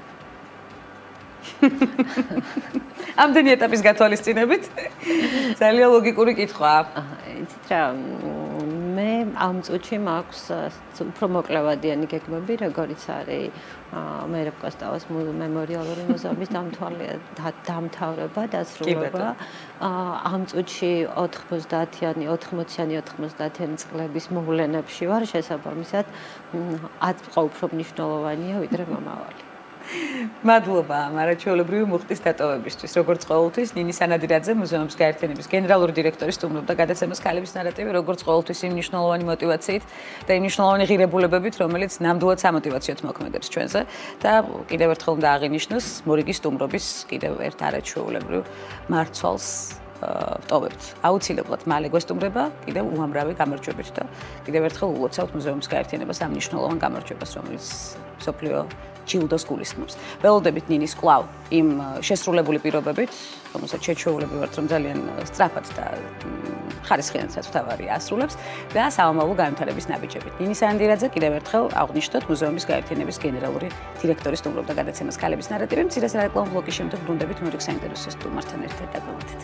A: ამდენი ეტაპის გათვალისწინებით? ძალიან ლოგიკური კითხვაა.
C: იცით რა, მე ამ წუთში მაქვს უფრო მოკლევადიანი გეგმები, როგორიც არის მერაბ კოსტავოს მემორიალური მუზეუმის დამთავრება, დასრულება. ამ წუთში 90-იანი, 80-იანი წლების მოვლენებში ვარ, შესაბამისად, აწყვა უფრო მნიშვნელოვანია ვიდრე მომავალი.
A: მადლობა არაჩვეულებრივი მუხტის დატოვებისთვის. როგორც ყოველთვის, ნინი სანადირაძე, მუზეუმის გაერთიანების გენერალური დირექტორი სტუმრობდა გადაცემას ქალების ნარატივი, როგორც ყოველთვის იმ მნიშვნელოვანი мотиваციით და იმ მნიშვნელოვანი ღირებულებებით, რომელიც ნამდვილად სამოტივაციოდ მოქმედებს ჩვენზე და კიდევ ერთხელ უნდა აღინიშნოს მორიგის სტუმრობის კიდევ ერთ არაჩვეულებრივ მართვას ვტოვებთ. აუცილებლად მალე გვესტუმრება კიდევ უამრავი გამარჯვებით და კიდევ ერთხელ ულოცავთ მუზეუმის გაერთიანებას ამ მნიშვნელოვან გამარჯვებას, რომელიც მსოფლიო ჯილდოს გულისხმობს. ველოდებით ნინის კვლავ იმ შესრულებული პირობებით, რომელსაც შეჩვეულები ვართ, რომ ძალიან სწრაფად და ხარისხიანად თავარი ასრულებს და სამომავლო განვითარების ნაბიჯებით. ნინი სანადირაძე კიდევ ერთხელ აღვნიშნოთ მუზეუმის გაერთიანების გენერალური დირექტორის სტუმრობდა გადაცემას ქალების ნარატივი. მცირე სარეკლამო ბლოკის შემდეგ ბრუნდებით მორიგ საინტერესო სტუმართან ერთად დაგვალათეთ.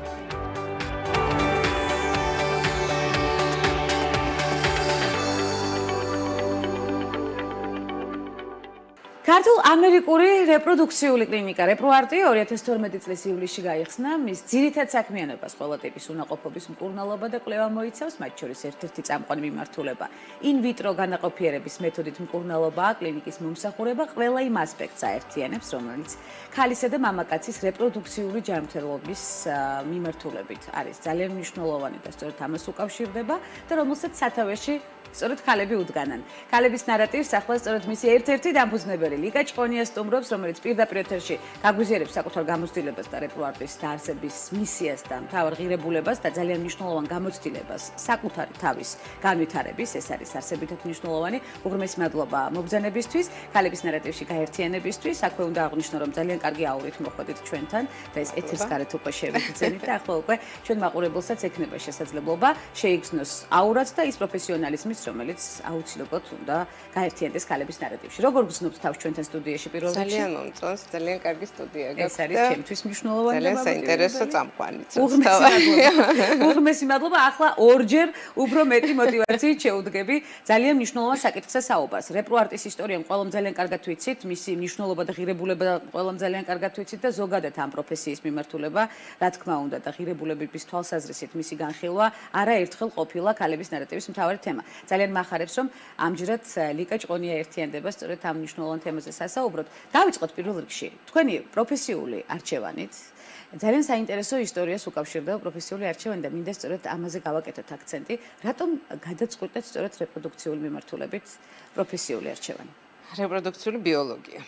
A: ქართულ-ამერიკული რეპროდუქციული კლინიკა რეპროარტი 2012 წლის ივლისში გაიხსნა. მის ძირითად საქმიანობას ყველა ტიპის უნაყოფობის მკურნალობა და კვლევა მოიცავს, მათ შორის ერთ-ერთი წამყვანი მიმართულება in vitro განაყოფიერების მეთოდით მკურნალობაა. კლინიკის მომსახურება ყველა იმ ასპექტს აერთიანებს, რომელიც ქალისა და მამაკაცის რეპროდუქციული ჯანმრთელობის მიმართულებით არის ძალიან მნიშვნელოვანი და სწორედ ამას უკავშირდება და რომელსაც სათავეში სწორედ ქალები უდგანან. ქალების ნარატივს ახლა სწორედ მისი ერთ-ერთი დამფუძნებელი ლიკა ჭყონია სტუმრობს, რომელიც პირდაპირ ეთერში გაგვიზიარებს საკუთარ გამოცდილებას და რეპროარტის დაარსების მისიას და მთავარ ღირებულებას და ძალიან მნიშვნელოვან გამოცდილებას საკუთარი თავის განვითარების. ეს არის არსებითად მნიშვნელოვანი. უღრმესი მადლობა მობრძანებისთვის, ქალების ნარატივში გაერთიანებისთვის. აქვე უნდა აღვნიშნო, რომ ძალიან კარგი აურით მოხვედით ჩვენთან და ეს ეთერს გარეთ უკვე შევიგრძენით და ახლა უკვე ჩვენ მაყურებელსაც ექნება შესაძლებლობა შეიგრძნოს აურაც და ის პროფესიონალიზმის, რომელიც აუცილებლად უნდა გაერთიანდეს ქალების ნარატივში. როგორ გრძნობთ თავს ჩვენთან სტუდიაში პირველ რიგში?
D: ძალიან მომწონს, ძალიან კარგი სტუდია გაქვს.
A: ეს არის ჩემთვის მნიშვნელოვანი და
D: ძალიან საინტერესო წამყვანი.
A: უღრმესი მადლობა. ახლა ორჯერ უფრო მეტი мотиваციით შეუდგები ძალიან მნიშვნელოვან საკითხზე საუბარს. რეპროარტის ისტორია ყველამ ძალიან კარგად ვიცით, მისი მნიშვნელობა და ღირებულება ყველამ ძალიან კარგად ვიცით და ზოგადად ამ პროფესიის მიმართულება, რა თქმა უნდა და ღირებულებების თვალსაზრისით მისი განხილვა არაერთხელ ყოფილა ქალების ნარატივის მთავარი თემა. ძალიან მახარებს, რომ ამჯერად ლიკა ჭყონია ერთიანდება სწორედ ამ მნიშვნელოვან თემაზე სასაუბროთ. დავიწყოთ პირველ რიგში თქვენი პროფესიული არჩევანით. ძალიან საინტერესო ისტორიას უკავშირდება პროფესიული არჩევანი და მინდა სწორედ ამაზე გავაკეთოთ აქცენტი. რატომ გადაწყვიტეთ სწორედ რეპროდუქციული მიმართულებით პროფესიული არჩევანი?
D: რეპროდუქციული ბიოლოგია.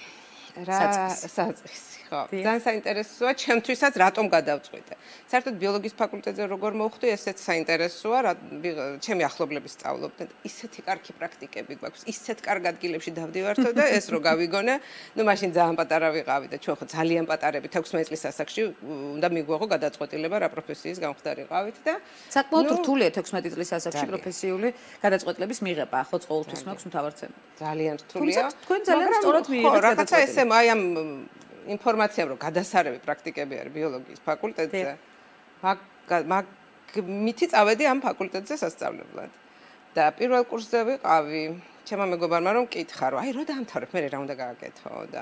D: საწყისი, ხო.
A: დიახ.
D: ძალიან საინტერესოა, ჩემთვისაც რატომ გადავწყვიტე. საერთოდ ბიოლოგიის ფაკულტეტზე როგორ მოვხვდი, ესეც საინტერესოა, ჩემი ახლობლები სწავლობდნენ. ისეთი კარგი პრაქტიკები გვაქვს, ისეთ კარგ ადგილებში დავდივართო და ეს რო გავიგონე, ну მაშინ ძალიან პატარა ვიყავი და ჩვენ ხო ძალიან პატარები 16 წლის ასაკში უნდა მიგვეღო გადაწყვეტილება რა პროფესიის გამხდარიყავით და
A: საკმაოდ რთულია 16 წლის ასაკში პროფესიული გადაწყვეტილების მიღება, ხო ყოველთვის მაქვს მთავარ თემა.
D: ძალიან რთულია.
A: თქვენ ძალიან სწორად მიიღეთ
D: რაღაცა ესე აი ამ ინფორმაციამ რომ გადასარევი პრაქტიკები არის ბიოლოგიის ფაკულტეტზე. მაგ მითი წავედი ამ ფაკულტეტზე სასწავლებლად. და პირველ კურსზე ვიყავი. ჩემმა მეგობარმა რომ მკითხა რომ აი რო დაამთავრებ მე რა უნდა გააკეთო და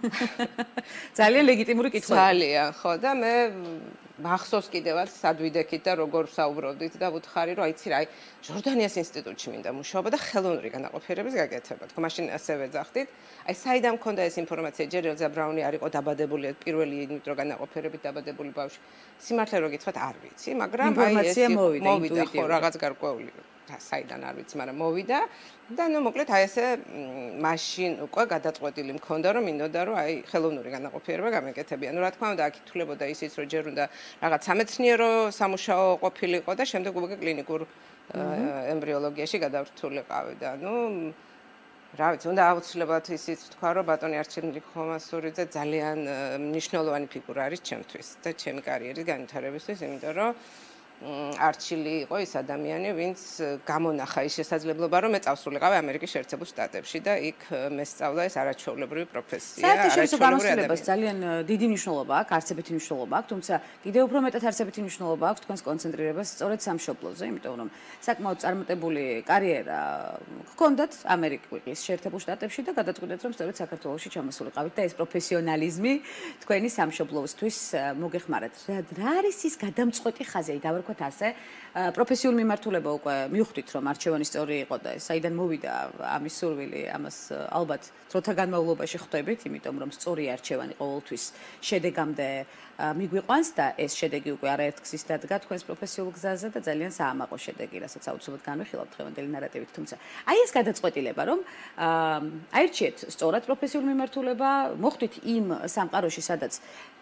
A: ძალიან ლეგიტიმური კითხვა.
D: ძალიან, ხო და მე მახსოვს კიდევაც სადვიდექით და როგორ საუბრობდით და ვუთხარი რომ აიცი რა აი ჟორდანიას ინსტიტუტში მინდა მუშაობა და ხელოვნური განაყოფიერების გაკეთება. თქო მაშინ ასე ვეძახდით. აი საიდან მქონდა ეს ინფორმაცია ჯერ ელზა ბრაუნი არ იყო დაბადებული პირველი ინვიტრო განაყოფიერებით დაბადებული ბავშვი. სიმართლე რო გითხრათ არ ვიცი, მაგრამ აი ეს მოვიდა ხო რაღაც გარკვეული საიდან არ ვიცი, მაგრამ მოვიდა და ნუ მოკლედ აი ესე მაშინ უკვე გადაწყვეტილი მქონდა რომ მინდოდა რომ აი ხელოვნური განაყოფიერება გამეკეთებია. ნუ რა თქმა უნდა აქ ითვლებოდა ისიც რომ ჯერ უნდა რაღაც სამეცნიერო სამუშაო ყოფილიყო და შემდეგ უკვე კლინიკურ ემბრიოლოგიაში გადავრთულიყავი და ნუ რა ვიცი, უნდა აუცილებლად ისიც თქვა რომ ბატონი არჩილ ხომასურიძე ძალიან მნიშვნელოვანი ფიგურა არის ჩემთვის და ჩემი კარიერის განვითარებისთვის, იმიტომ რომ არჩილი იყო ის ადამიანი, ვინც გამონახა ის შესაძლებლობა, რომ მე წავსულიყავი ამერიკის შეერთებულ შტატებში და იქ მესწავლა ეს არაჩვეულებრივი პროფესია.
A: საერთაშორისო გამოცდილებას ძალიან დიდი მნიშვნელობა აქვს, არცებითი მნიშვნელობა აქვს, თუმცა კიდევ უფრო მეტად არცებითი მნიშვნელობა აქვს თქვენს კონცენტრირებას სწორედ სამშობლოზე, იმიტომ რომ საკმაოდ წარმატებული კარიერა გქონდათ ამერიკის შეერთებულ შტატებში და გადაწყვიტეთ, რომ სწორედ საქართველოში ჩამოსულიყავით და ეს პროფესიონალიზმი თქვენი სამშობლოსთვის მოგეხმარათ. რა არის ის გადამწყვეტი ხაზი? დავარქვა ასე პროფესიული მიმართულება უკვე მივხვდით რომ არჩევანი სწორი იყო და საიდან მოვიდა ამის სურვილი ამას ალბათ დროთა განმავლობაში ხვდებით იმიტომ რომ სწორი არჩევანი ყოველთვის შედეგამდე მიგვიყვანს და ეს შედეგი უკვე არაერთგზის დადგა თქვენს პროფესიულ გზაზე და ძალიან საამაყო შედეგი რასაც აუცილებლად განვიხილავთ დღევანდელი ნარატივით თუმცა აი ეს გადაწყვეტილება რომ აირჩიეთ სწორად პროფესიული მიმართულება მოხვდით იმ სამყაროში სადაც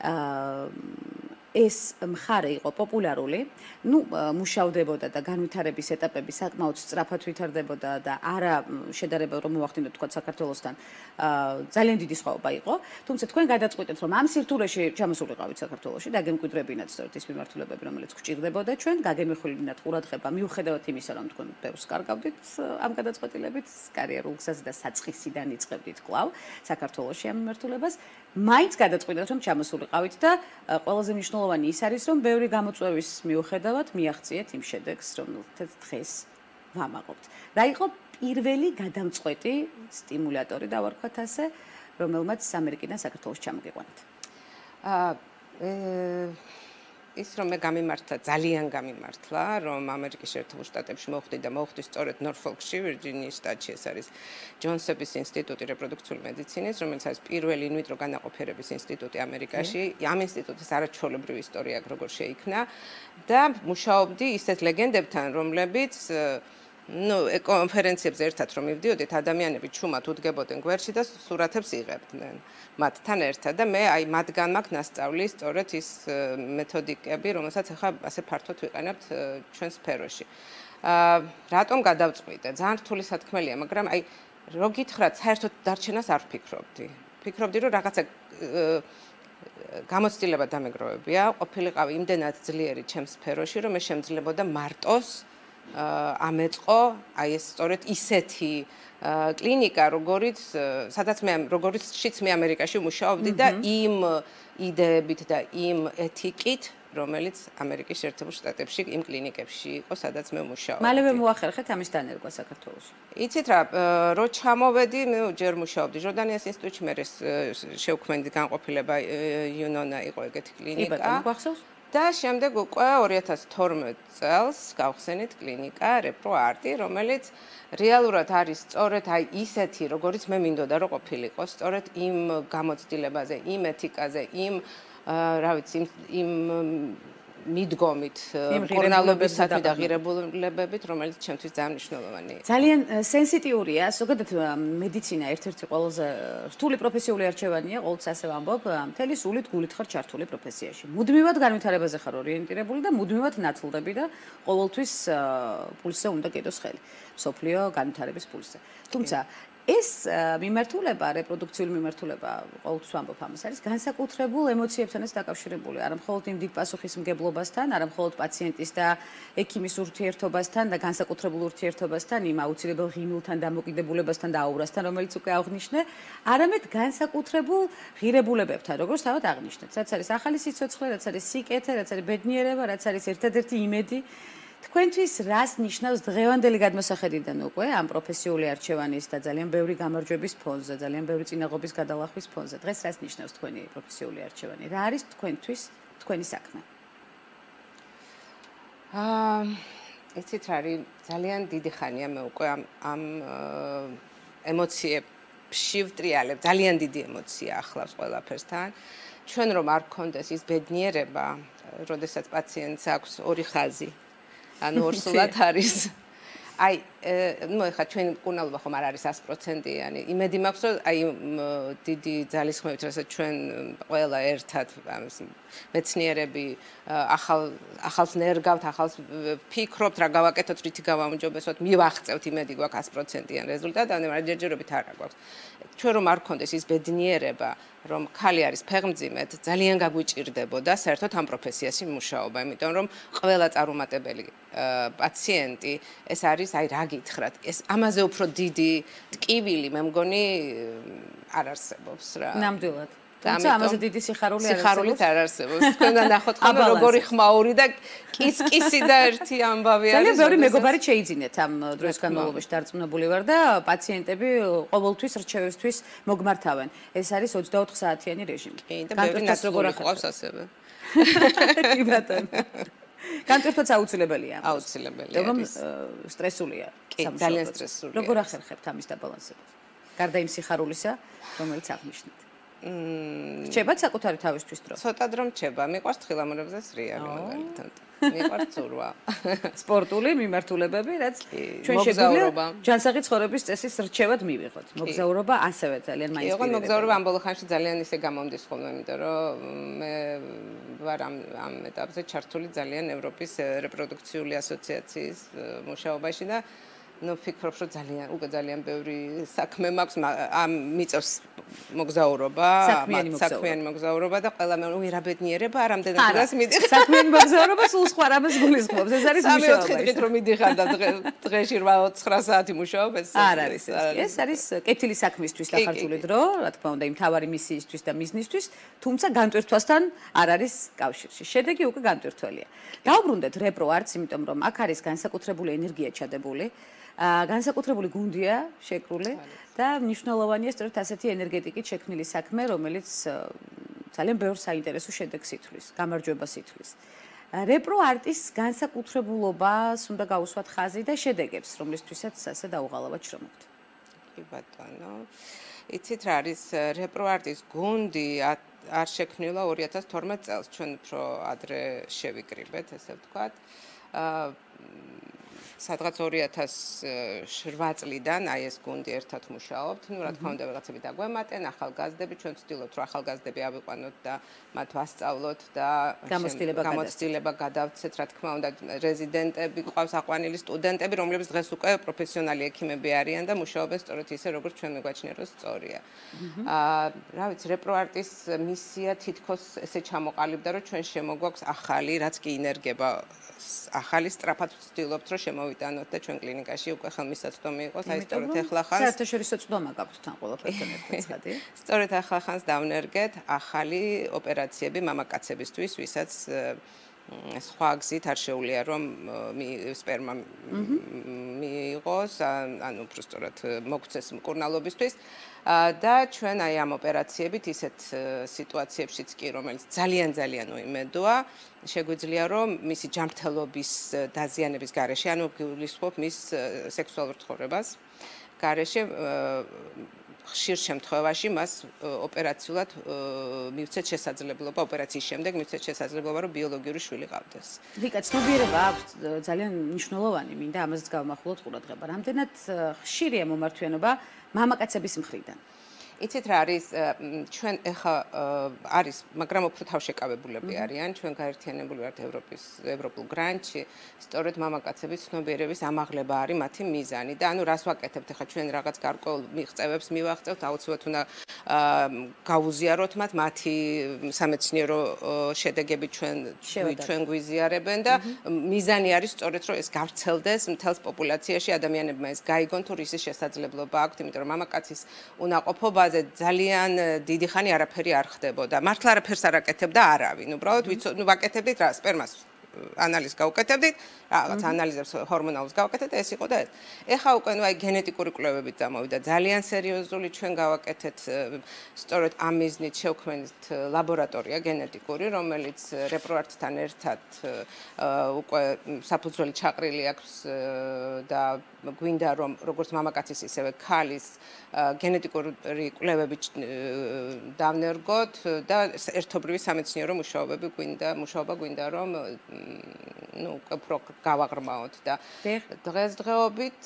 A: ეს მხარე იყო პოპულარული, ну, მუშავდებოდა და განვითარების ეტაპები საკმაოდ სწრაფად ვითარდებოდა და არა შედარება რომ მოვახდინოთ თქვა საქართველოსთან, ძალიან დიდი სხვაობა იყო. თუმცა თქვენ გადაწყვეტეთ რომ ამ სირთულეში ჩამოსულიყავით საქართველოში და გემკვიდრებინათ სწორედ ის მიმართულებები, რომელიც გჭირდებოდა ჩვენ, გაგემეხვილებინათ ყურადღება მიუხედავად იმისა, რომ თქვენ ბევრს კარგავდით ამ გადაწყვეტილებით, კარიერულ გზაზე და საწყისიდან იწყებდით კვლავ საქართველოში ამ მიმართულებას, მაინც გადაწყვეტეთ რომ ჩამოსულიყავით და ყველაზე მნიშვნელოვანი ის არის რომ ბევრი გამოწვევის მიუხედავად მიაღწიეთ იმ შედეგს რომელთაც დღეს ვამაყობთ. რა იყო პირველი გადამწყვეტი სტიმულატორი დავარქვათ ასე რომელმაც ამერიკიდან საქართველოს ჩამოგიყვანეთ? ის რომ მე გამიმართლა, ძალიან გამიმართლა, რომ ამერიკის შეერთებულ შტატებში მოვხვდი და მოვხვდი სწორედ ნორფოლკში, ვირჯინიის შტატში, ეს არის ჯონსების ინსტიტუტი რეპროდუქციული მედიცინის, რომელიც არის პირველი ინვიტრო განაყოფიერების ინსტიტუტი ამერიკაში. ამ ინსტიტუტის არაჩვეულებრივი ისტორია აქვს, როგორ შეიქმნა და მუშაობდი ისეთ ლეგენდებთან, რომლებიც ну, კონფერენციებზე ერთად რომ მივდიოდით, ადამიანები ჩუმად უდგებოდნენ გვერდში და სურათებს იღებდნენ მათთან ერთად და მე აი მათგან მაქვს ნასწავლი სწორედ ის მეთოდიკები, რომელსაც ახლა ასე ფართოდ ვიყენებთ ჩვენ სფეროში. რატომ გადავწყვიტე? ძალიან რთული სათქმელია, მაგრამ აი რო გითხრათ, საერთოდ დარჩენას არ ვფიქრობდი. ვფიქრობდი, რომ რაღაცა გამოცდილება დამეგროვებია, ყოფილიყავი იმდენად ძლიერი ჩემს სფეროში, რომ მე შემძლებოდა მარტოს ამეწყო აი ეს სწორედ ისეთი კლინიკა, სადაც მე ამერიკაში მუშაობდი და იმ იდეებით და იმ ეთიკით, რომელიც ამერიკის შეერთებულ შტატებში იმ კლინიკებში იყო, სადაც მე მუშაობდი. მალევე მოახერხეთ ამის დანერგვა საქართველოში.
D: იცით რა, რო ჩამოვედი, მე ჯერ მუშაობდი ჟორდანიას ინსტიტუტში, მე შევქმნით განყოფილება იუნონა იყო ეგეთი კლინიკა.
A: გახსოვს?
D: და შემდეგ უკვე 2012 წელს გავხსენით კლინიკა რეპროარტი, რომელიც რეალურად არის სწორედ აი ისეთი, როგორც მე მინდოდა რომ ყოფილიყო, სწორედ იმ გამოცდილებაზე, იმ ეთიკაზე, იმ რა ვიცი, იმ მიდგომით, მკურნალობისადმი და ღირებულებებით, რომელიც ჩემთვის ძალიან მნიშვნელოვანია.
A: ძალიან სენსიტიურია, ზოგადად მედიცინა ერთ-ერთი ყველაზე რთული პროფესიული არჩევანია, ყოველთვის ასე ვამბობ, მთელი სულით გულით ხარ ჩართული პროფესიაში. მუდმივად განვითარებაზე ხარ ორიენტირებული და მუდმივად ნათლდები და ყოველთვის პულსზე უნდა კიდოს ხელი. სოფლიო განვითარების პულსზე. თუმცა ეს მიმართულება, რეპროდუქციული მიმართულება, ყოველთვის ვამბობ ამას, არის განსაკუთრებულ ემოციებთანაც დაკავშირებული, არა მხოლოდ იმ დიდ პასუხისმგებლობასთან, არა მხოლოდ პაციენტის და ექიმის ურთიერთობასთან და განსაკუთრებულ ურთიერთობასთან, იმ აუცილებელ ღიმილთან, დამოკიდებულებასთან და აურასთან, რომელიც უკვე აღვნიშნე, არამედ განსაკუთრებულ ღირებულებებთან, როგორც თავად აღნიშნეთ, რაც არის ახალი სიცოცხლე, რაც არის სიკეთე, რაც არის ბედნიერება, რაც არის ერთადერთი იმედი. თქვენთვის რას ნიშნავს დღევანდელი გადმოსახედიდან უკვე ამ პროფესიული არჩევანის და ძალიან ბევრი გამარჯვების ფონზე, ძალიან ბევრი წინაღობის გადალახვის ფონზე. დღეს რას ნიშნავს თქვენი პროფესიული არჩევანი? რა არის თქვენთვის თქვენი საქმე?
D: იცით რა არის, ძალიან დიდი ხანია მე უკვე ამ ემოციებში ვტრიალებ, ძალიან დიდი ემოცია ახლავს ყველაფერსთან. ჩვენ რომ არ გქონდეს ის ბედნიერება, როდესაც პაციენტს აქვს ორი ხაზი ანუ ორსულად არის. აი, ну ეხლა ჩვენ მკურნალობა ხომ არ არის 100%-იანი. იმედი მაქვს, რომ აი დიდი ძალისხმევით, რასაც ჩვენ ყველა ერთად მეცნიერები ახალს ნერგავთ, ახალს ფიქრობთ, რა გავაკეთოთ, რითი გავაუმჯობესოთ, მივახწევთ, იმედი გვაქვს 100%-იან რეზულტატად, მაგრამ ჯერჯერობით არ გვაქვს. ჩვენ რომ არ გქონდეს ის ბედნიერება, რომ ხალი არის ფეხმძიმედ, ძალიან გაგვიჭირდებოდა საერთოდ ამ პროფესიაში მუშაობა, იმიტომ რომ ყველა წარუმატებელი პაციენტი ეს არის, აი რა გითხრათ, ეს ამაზე უფრო დიდი ტკივილი მე მგონი არ არსებობს რა.
A: ნამდვილად. თუმცა ამაზე დიდი სიხარული არ არსებობს.
D: სიხარულით არ არსებობს. თქვენგან ნახოთ ხომ როგორი ხმაური და კისკისი და ერთი ამბავი არის.
A: ძალიან ბევრი მეგობარი შეიძინეთ ამ დროის განმავლობაში დარწმუნებული ვარ და პაციენტები ყოველთვის რჩევისთვის მოგმართავენ. ეს არის 24 საათიანი რეჟიმი.
D: და ბევრი ნაცვლი ყავს ასევე.
A: კი ბატონო. განტვირთვაც აუცილებელია.
D: აუცილებელია.
A: რომ სტრესულია.
D: კი, ძალიან სტრესულია.
A: როგორ ახერხებთ ამის დაბალანსებას? გარდა იმ სიხარულისა, რომელიც აღნიშნეთ. რჩებათ საკუთარი თავისთვის დრო?
D: ცოტა დრო რჩება. მიყვარს თხილამურებზე სრიალი მაგალითად. მიყვარს ცურვა.
A: სპორტული მიმართულებები, რაც ჩვენ შეგვიძლია ჯანსაღი ცხოვრების წესის რჩევად მივიღოთ. მოგზაურობა ასევე ძალიან მაინტერესებს.
D: იყო მოგზაურობა ამ ბოლო ხანში ძალიან ისე გამომდის ხოლმე, იმიტომ რომ მე ვარ ამ ეტაპზე ჩართული ძალიან ევროპის რეპროდუქციული ასოციაციის მუშაობაში და ну ფიქრობ რომ ძალიან ბევრი საქმე მაქვს ამ მიწევს მოგზაურობა, საქმიანი მოგზაურობა და ყველა მე რა ბედნიერება ამდენად დღეს მიდიხარ.
A: საქმიანი მოგზაურობა სულ სხვა რამეს გულისხმობს. ეს არის მუშაობა.
D: 3-4 დღით რომ მიდიხარ და დღეში 8-9 საათი მუშაობ ეს.
A: არ არის ეს არის კეთილი საქმისთვის დახარჯული დრო, რა თქმა უნდა, იმ თავარი მისიისთვის და მიზნისთვის, თუმცა განტვირთვასთან არ არის კავშირში. შედეგი უკვე განტვირთველია. დაუბრუნდეთ რეპრო არც, იმიტომ რომ აქ არის განსაკუთრებული ენერგია ჩადებული. განსაკუთრებული გუნდია შეკრული და მნიშვნელოვანია სწორედ ასეთი ენერგეტიკით შექმნილი საქმე, რომელიც ძალიან ბევრ საინტერესო შედეგს ითვლის, გამარჯვებას ითვლის. რეპრო არტის განსაკუთრებულობას უნდა გაუსვათ ხაზი და შედეგებს, რომლისთვისაც ასე დაუღალავად შრომობთ.
D: კი ბატონო. იცით რა არის რეპრო არტის გუნდი არ შექმნილა 2012 წელს, ჩვენ უფრო ადრე შევიკრიბეთ, ესე ვთქვათ. სადღაც 2008 წლიდან აი ეს გუნდი ერთად მუშაობთ. ნუ რა თქმა უნდა ვიღაცები დაგვემატენ, ახალგაზრდები, ჩვენ ვცდილობთ რომ ახალგაზრდები ავიყვანოთ და მათ ვასწავლოთ და გამოცდილება გადავცეთ, რა თქმა უნდა რეზიდენტები ყავს, აყვანილი სტუდენტები, რომლებიც დღეს უკვე პროფესიონალი ექიმები არიან და მუშაობენ სწორედ ისე, როგორც ჩვენ მეგვაჩნია, რომ სწორია. რა ვიცი, რეპრო არტის მისია თითქოს ესე ჩამოყალიბდა, რომ ჩვენ შემოგვაქვს ახალი, რაც კი ინერგება ახალი სწრაფად ვცდილობთ, რომ შემოვიტანოთ და ჩვენ კლინიკაში უკვე ხელმისაწვდომი იყოს, აი სწორედ ახლა ხანს
A: საერთაშორისო წვდომა გაქვთ თან ყველაფერთან ერთად ცხადი.
D: სწორედ ახლა ხანს დავნერგეთ ახალი ოპერაციები მამაკაცებისთვის, ვისაც სხვა გზით არ შეუძლია რომ სპერმა მიიღოს, ანუ უფრო სწორად მოგცეს მკურნალობისთვის. და ჩვენ აი ამ ოპერაციებით ისეთ სიტუაციებშიც კი რომელიც ძალიან უიმედოა შეგვიძლია რომ მისი ჯანმრთელობის დაზიანების გარეშე ანუ გულისხმობ მის სექსუალურ ცხოვრებას გარეშე ხშირ შემთხვევაში მას ოპერაციულად მივცეთ შესაძლებლობა ოპერაციის შემდეგ მივცეთ შესაძლებლობა რომ ბიოლოგიური შვილი ყავდეს.
A: ვიკა ცნობიერება აქვს ძალიან მნიშვნელოვანი, მინდა ამაზეც გავამახვილოთ ყურადღება. რამდენად ხშირია მომართვიანობა მამაკაცების მხრიდან?
D: იცით რა არის ჩვენ ეხა არის, მაგრამ უფრო თავშეკავებულები არიან, ჩვენ გაერთიანებული ვართ ევროპულ გრანტში, სწორედ მამაკაცების ცნობიერების ამაღლება არის მათი მიზანი და ანუ რას ვაკეთებთ ეხა ჩვენ რაღაც გარკვეულ მიღწევებს მივაღწევთ, აუცილებლად უნდა გავუზიაროთ მათ, მათი სამეცნიერო შედეგები ჩვენ გვიზიარებენ და მიზანი არის სწორედ რომ ეს გავრცელდეს მთელს პოპულაციაში, ადამიანებმა ეს გაიგონ თუ რისი შესაძლებლობა აქვთ, იმიტომ რომ მამაკაცის უნაყოფობა ძალიან დიდი ხანი არაფერი არ ხდებოდა. მართლა არაფერს არ აკეთებდა არავინ. უბრალოდ ვაკეთებდით რა, სპერმას ანალიზს გავუკეთებდით, რაღაც ანალიზებს ჰორმონალს გავაკეთეთ, ეს იყო და ეს. ეხა უკვე აი გენეტიკური კვლევებით დამოვიდა ძალიან სერიოზული, ჩვენ გავაკეთეთ სწორედ ამ მიზნით შევქმნით ლაბორატორია გენეტიკური, რომელიც რეპროარტთან ერთად უკვე საფუძველი ჩაყრილი აქვს და გვინდა რომ როგორც მამაკაცის ისევე ქალის გენეტიკური კვლევები დავნერგოთ და ერთობლივი სამეცნიერო მუშაობა გვინდა რომ უფრო გავაღრმაოთ და დღესდღეობით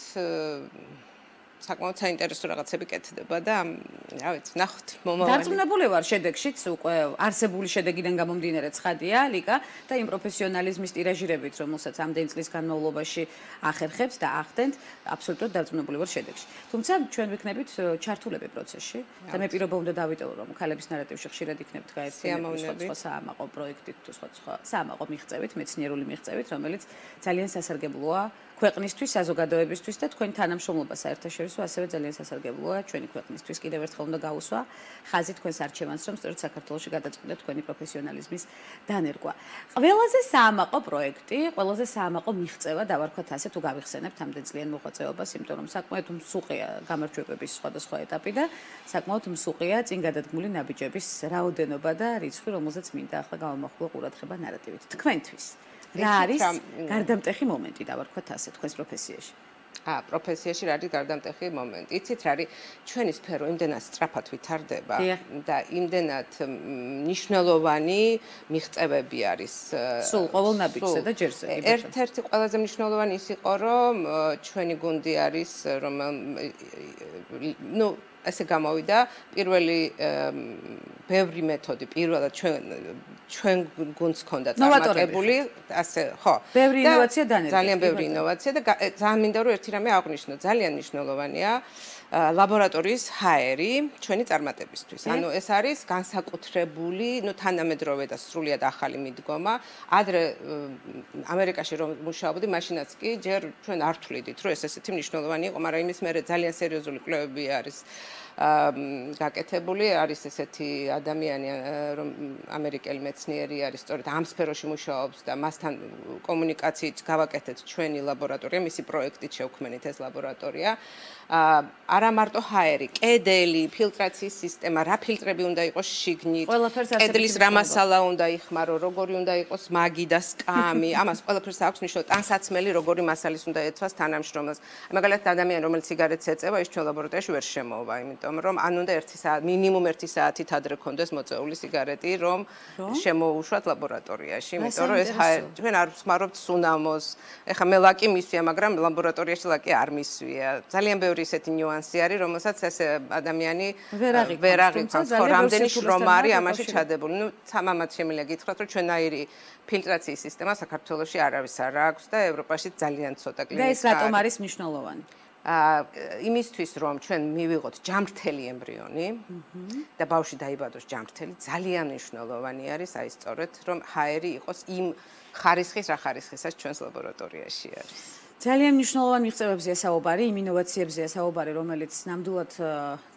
D: საკმაოდ საინტერესო რაღაცები კეთდება და რა ვიცი, ნახოთ მომავალი.
A: დარწმუნებული ვარ შედეგშიც, უკვე არსებული შედეგიდან გამომდინარე ცხადია, ლიკა და იმ პროფესიონალიზმის ტირაჟირებით, რომელსაც ამდენი წლის განმავლობაში ახერხებთ და ახდენთ, აბსოლუტურად დარწმუნებული ვარ შედეგში. თუმცა ჩვენ ვიქნებით ჩართულები პროცესში და მე პირობა უნდა დავიტოვო, რომ ქალების ნარატივში ხშირად იქნებით გაერთიანებული სხვა საამაყო პროექტით თუ სხვა საამაყო მიღწევით, მეცნიერული მიღწევით, რომელიც ძალიან სასარგებლოა ქვეყნისთვის, საზოგადოებისთვის და თქვენ თანამშრომლობა საერთაშორისო ასევე ძალიან სასარგებლოა ჩვენი ქვეყნისთვის. კიდევ ერთხელ უნდა გავუსვა ხაზი თქვენს არჩევანს, რომ სწორედ საქართველოში გადაწყვეტეთ თქვენი პროფესიონალიზმის დანერგვა. ყველაზე საამაყო პროექტი, ყველაზე საამაყო მიღწევა დავარქვათ ასე თუ გავიხსენებთ ამდენ წლიან მოღვაწეობას, იმიტომ რომ საკმაოდ მსუყია გამარჯვებების სხვადასხვა ეტაპი და საკმაოდ მსუყია წინ გადადგმული ნაბიჯების რაოდენობა და რიცხვი, რომელზეც მინდა ახლა გავამახვილო ყურადღება ნარატივით. თქვენთვის რა არის გარდამტეხი მომენტი დავარქვათ ასე თქვენს პროფესიაში?
D: პროფესიაში რა არის გარდამტეხი მომენტი? იცით რა არის ჩვენი სფერო იმდენად სწრაფად ვითარდება და იმდენად მნიშვნელოვანი მიღწევები არის
A: სულ ყოველ ნაბიჯზე და ჯერზე.
D: ერთ-ერთი ყველაზე მნიშვნელოვანი ის იყო რომ ჩვენი გუნდი არის რომ ესე გამოვიდა პირველი ბევრი მეთოდი პირველად ჩვენ გუნდს ჰქონდა წარმატებული ასე ხო
A: ბევრი ინოვაცია დანერგეთ
D: ძალიან ბევრი ინოვაცია და ძალიან მინდა რომ ერთი რამე აღვნიშნო ძალიან მნიშვნელოვანია ლაბორატორიის ჰაერი ჩვენი წარმატებისთვის. ანუ ეს არის განსაკუთრებული, თანამედროვე და სრულიად ახალი მიდგომა. ადრე ამერიკაში რომ მუშაობდი, მაშინაც კი ჯერ ჩვენ არ თვლიდით, რომ ეს ესეთი მნიშვნელოვანი იყო, მაგრამ იმის მერე ძალიან სერიოზული კვლევები არის გაკეთებული, არის ესეთი ადამიანი, რომ ამერიკელი მეცნიერი არის, სწორედ ამ სფეროში მუშაობს და მასთან კომუნიკაციით გავაკეთეთ ჩვენი ლაბორატორია, მისი პროექტით შევქმნით ეს ლაბორატორია. არა მარტო ჰაერი, კედელი, ფილტრაციის სისტემა, რა ფილტრები უნდა იყოს შიგნით, კედლის რა მასალა უნდა იხმარო, როგორი უნდა იყოს მაგი და სკამი, ამას ყველაფერს აქვს ნიშნულობა, ტანსაცმელი როგორი მასალის უნდა ეცვას თანამშრომელს. მაგალითად ადამიანი რომელიც სიგარეტს ეწევა, ის ჩვენ ლაბორატორიაში ვერ შემოვა, იმიტომ რომ ან უნდა 1 საათი, მინიმუმ 1 საათით ადრე ქონდეს მოწეული სიგარეტი, რომ შემოუშვათ ლაბორატორიაში, იმიტომ რომ ეს ჩვენ არ ვხმარობთ სუნამოს. ეხლა მე ლაკი მისვია, მაგრამ ლაბორატორიაში ლაკი არ მისვია. ძალიან ბევრი ისეთი ნიუანსი არის, რომელსაც ეს ადამიანი ვერ აღიქვამს, ხო, რამდენი შრომა არის ამაში ჩადებული. თამამად შემიძლია გითხრათ, რომ ჩვენაირი ფილტრაციის სისტემა საქართველოში არავის არ აქვს და ევროპაში ძალიან ცოტა კლინიკა.
A: და ეს რატომ არის მნიშვნელოვანი?
D: იმისთვის რომ ჩვენ მივიღოთ ჯამრთელი ემბრიონი და ბავშვი დაიბადოს ჯამრთელი, ძალიან მნიშვნელოვანი არის აი სწორედ რომ ჰაერი იყოს იმ ხარისხის რა ხარისხისაც ჩვენს ლაბორატორიაში არის.
A: ძალიან მნიშვნელოვანი მიღწევებზეა საუბარი, იმ ინოვაციებზეა საუბარი, რომელიც ნამდვილად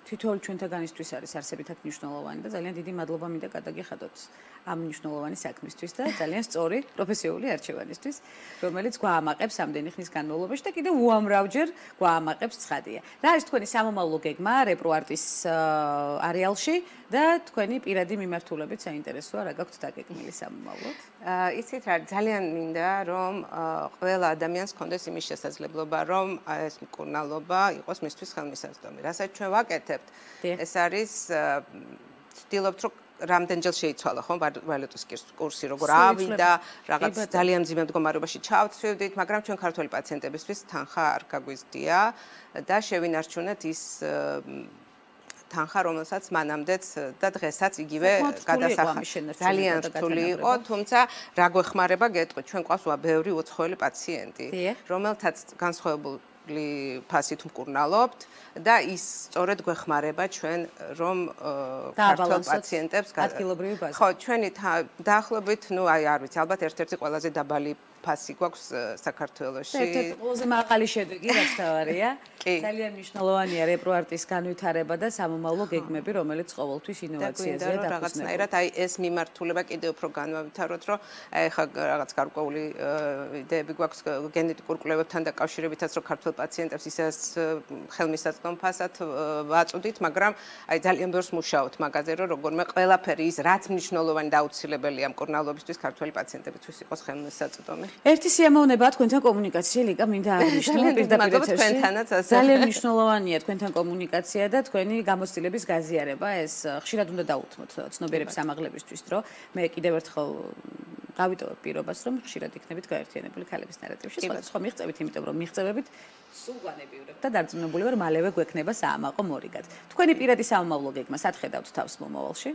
A: თითოეული ჩვენთაგანისთვის არის არსებითად მნიშვნელოვანი და ძალიან დიდი მადლობა მინდა გადაგიხადოთ ამ მნიშვნელოვანი საქმისთვის და ძალიან სწორი პროფესიული არჩევანისთვის, რომელიც გვაამაყებს ამდენი ხნის განმავლობაში და კიდევ უამრავჯერ გვაამაყებს ცხადია. რა არის თქვენი სამომავლო გეგმა რეპროარტის არეალში და თქვენი პირადი მიმართულებით საინტერესოა რა გაქვთ დაგეგმილი სამომავლოდ?
D: იცით რა, ძალიან მინდა რომ ყველა ადამიანს ჰქონდეს იმის შესაძლებლობა, რომ ეს მკურნალობა იყოს მისთვის ხელმისაწვდომი. რასაც ჩვენ ვაკეთებთ, ეს არის ვცდილობთ რომ რამდენჯერ შეიცვალა ხო ვალუტის კურსი როგორ ავიდა რაღაც ძალიან მძიმე მდგომარეობაში ჩავცვივდით, მაგრამ ჩვენ ქართველი პაციენტებისთვის თანხა არ გაგვიზრდია და შევინარჩუნეთ ის თანხა, რომელსაც მანამდეც და დღესაც იგივე გადასახადი. ძალიან რთული იყო, თუმცა რა გვეხმარება გეტყვით, ჩვენ ყავს ბევრი უცხოელი პაციენტი, რომელთაც განსხვავებული ფასით ვმკურნალობთ და ის სწორედ გვეხმარება ჩვენ რომ ქართულ პაციენტებს
A: ადგილობრივი ბაზა.
D: ხო, ჩვენი დაახლოებით, არ ვიცი, ალბათ ერთ-ერთი ყველაზე დაბალი ფასი გვაქვს საქართველოში.
A: ერთ-ერთი ყველაზე მაღალი შედეგი რაც თავარია. ძალიან მნიშვნელოვანია რეპროარტის განვითარება და სამომავლო გეგმები, რომელიც ყოველთვის ინოვაციაზეა დაფუძნებული.
D: რაღაცნაირად ეს მიმართულება კიდევ უფრო განვავითაროთ, რომ ეხლა რაღაც გარკვეული იდეები გვაქვს გენეტიკურ კვლევებთან დაკავშირებითაც, რომ ქართულ პაციენტებს ისეს ხელმისაწვდომ ფასად ვაწვდით, მაგრამ ძალიან ბევრს მუშაობთ მაგაზე, რომ როგორმე ყველაფერი ის რაც მნიშვნელოვანი და აუცილებელია მკურნალობისთვის ქართველი პაციენტებისთვის იყოს ხელმისაწვდომი.
A: ერთი სიამოვნებაა თქვენთან კომუნიკაცია, ლიკა, მინდა აღნიშნო პირდაპირ ეთერში. ძალიან მნიშვნელოვანია თქვენთან კომუნიკაცია და თქვენი გამოცდილების გაზიარება. ეს ხშირად უნდა დაუთმოთ ცნობიერების ამაღლებისთვის, რომ მე კიდევ ერთხელ გავიტოვებ პირობას, რომ ხშირად იქნებით გაერთიანებული ქალების ნარატივში. სხვადასხვა მიღწევით, იმიტომ რომ მიღწევებით სულ განებივრებთ და დარწმუნებული ვარ, მალევე გვექნება საამაყო მორიგად. თქვენი პირადი სამომავლო გეგმა სად ხედავთ თავს მომავალში?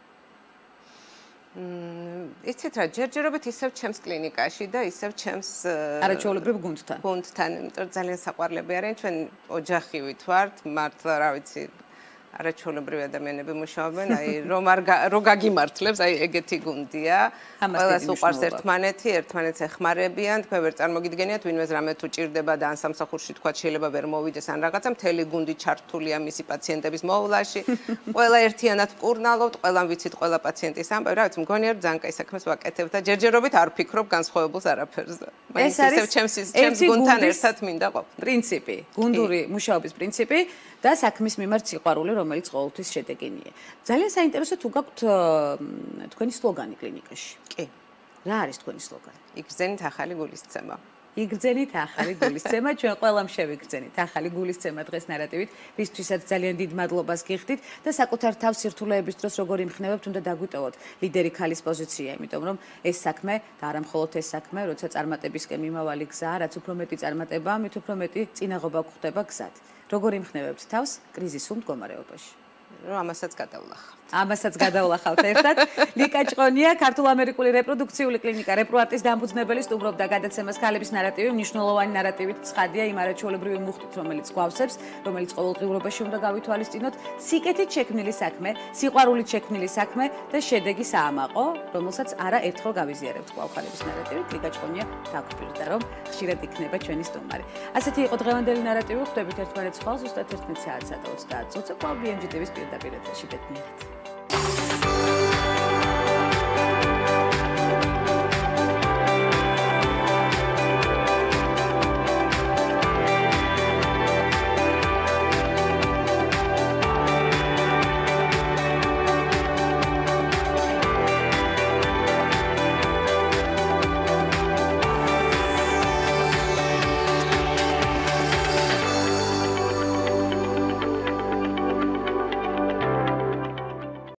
D: იცით რა, ჯერჯერობით ისევ ჩემს კლინიკაში და ისევ ჩემს
A: არაჩვეულებრივ გუნდთან.
D: იმიტომ რომ ძალიან საყვარლები არიან, ჩვენ ოჯახივით ვართ, მართლა რა ვიცი, არაჩვეულებრივი ადამიანები მუშაობენ, რომ გაგიმართლებს, ეგეთი გუნდია. ყველას უყვარს ერთმანეთი, ერთმანეთს ეხმარებიან, თქვენ ვერ წარმოგიდგენიათ, ვინმეს რამე თუ ჭირდება და ან სამსახურში თქვა შეიძლება ვერ მოვიდეს ან რაღაცა, მთელი გუნდი ჩართულია მისი პაციენტების მოვლაში. ყველა ერთიანად მკურნალობთ, ყველამ ვიცით ყველა პაციენტის ამბავი, რა ვიცი, მგონია რომ ძალიან კაი საქმეს ვაკეთებ და ჯერჯერობით არ ვფიქრობ განსხვავებულს არაფერზე.
A: ეს არის
D: ჩემს გუნდთან ერთად მინდა ყოფნა.
A: პრინციპი, გუნდური მუშაობის პრინციპი და საქმის მიმართ სიყვარული, რომელიც ყოველთვის შედეგენია. ძალიან საინტერესო თუ გაქვთ თქვენი სლოგანი კლინიკაში.
D: კი.
A: რა არის თქვენი სლოგანი?
D: იგრძენით ახალი გულისცემა.
A: იგრძენით ახალი გულისცემა, ჩვენ ყველამ შევიგრძენით ახალი გულისცემა დღეს ნარატივით, ვისთვისაც ძალიან დიდ მადლობას გიხდით და საკუთარ თავს სირთულეების დროს როგორ იმხნევებთ, უნდა დაგვიტოვოთ ლიდერი ქალის პოზიცია, იმიტომ რომ ეს საქმე და არა მხოლოდ ეს საქმე, როცა წარმატებისკენ მიმავალი გზაა, რაც უფრო მეტი წარმატებაა, მით უფრო მეტი წინაღობა გვხდება გზად. როგორ იმხნევებთ თავს კრიზისულ მდგომარეობაში?
D: რომ ამასაც გადავლახავთ.
A: ამასაც გადავლახავთ ერთად. ლიკა ჭყონია, ქართულ-ამერიკული რეპროდუქციული კლინიკა რეპროარტის დამფუძნებელი სტუმრობდა გადაცემას ქალების ნარატივი, მნიშვნელოვანი ნარატივით ცხადია იმ არაჩვეულებრივი მუხტით, რომელიც გვავსებს, რომელიც ყოველდღიურობაში უნდა გავითვალისწინოთ, სიკეთით შექმნილი საქმე, სიყვარულით შექმნილი საქმე და შედეგი საამაყო, რომელსაც არა ერთხელ გავიზიარებთ კვლავ ქალების ნარატივით. ლიკა ჭყონია დაგვირდა, რომ ხშირად იქნება ჩვენი სტუმარი. ასეთი იყო დღევანდელი ნარატივი, ხვდებით ერთმანეთს ხვალ ზუსტად 11 საათსა და 30 წუთზე კვლავ BMG TV-ს პირდაპირ ეთერში ბედნიერად.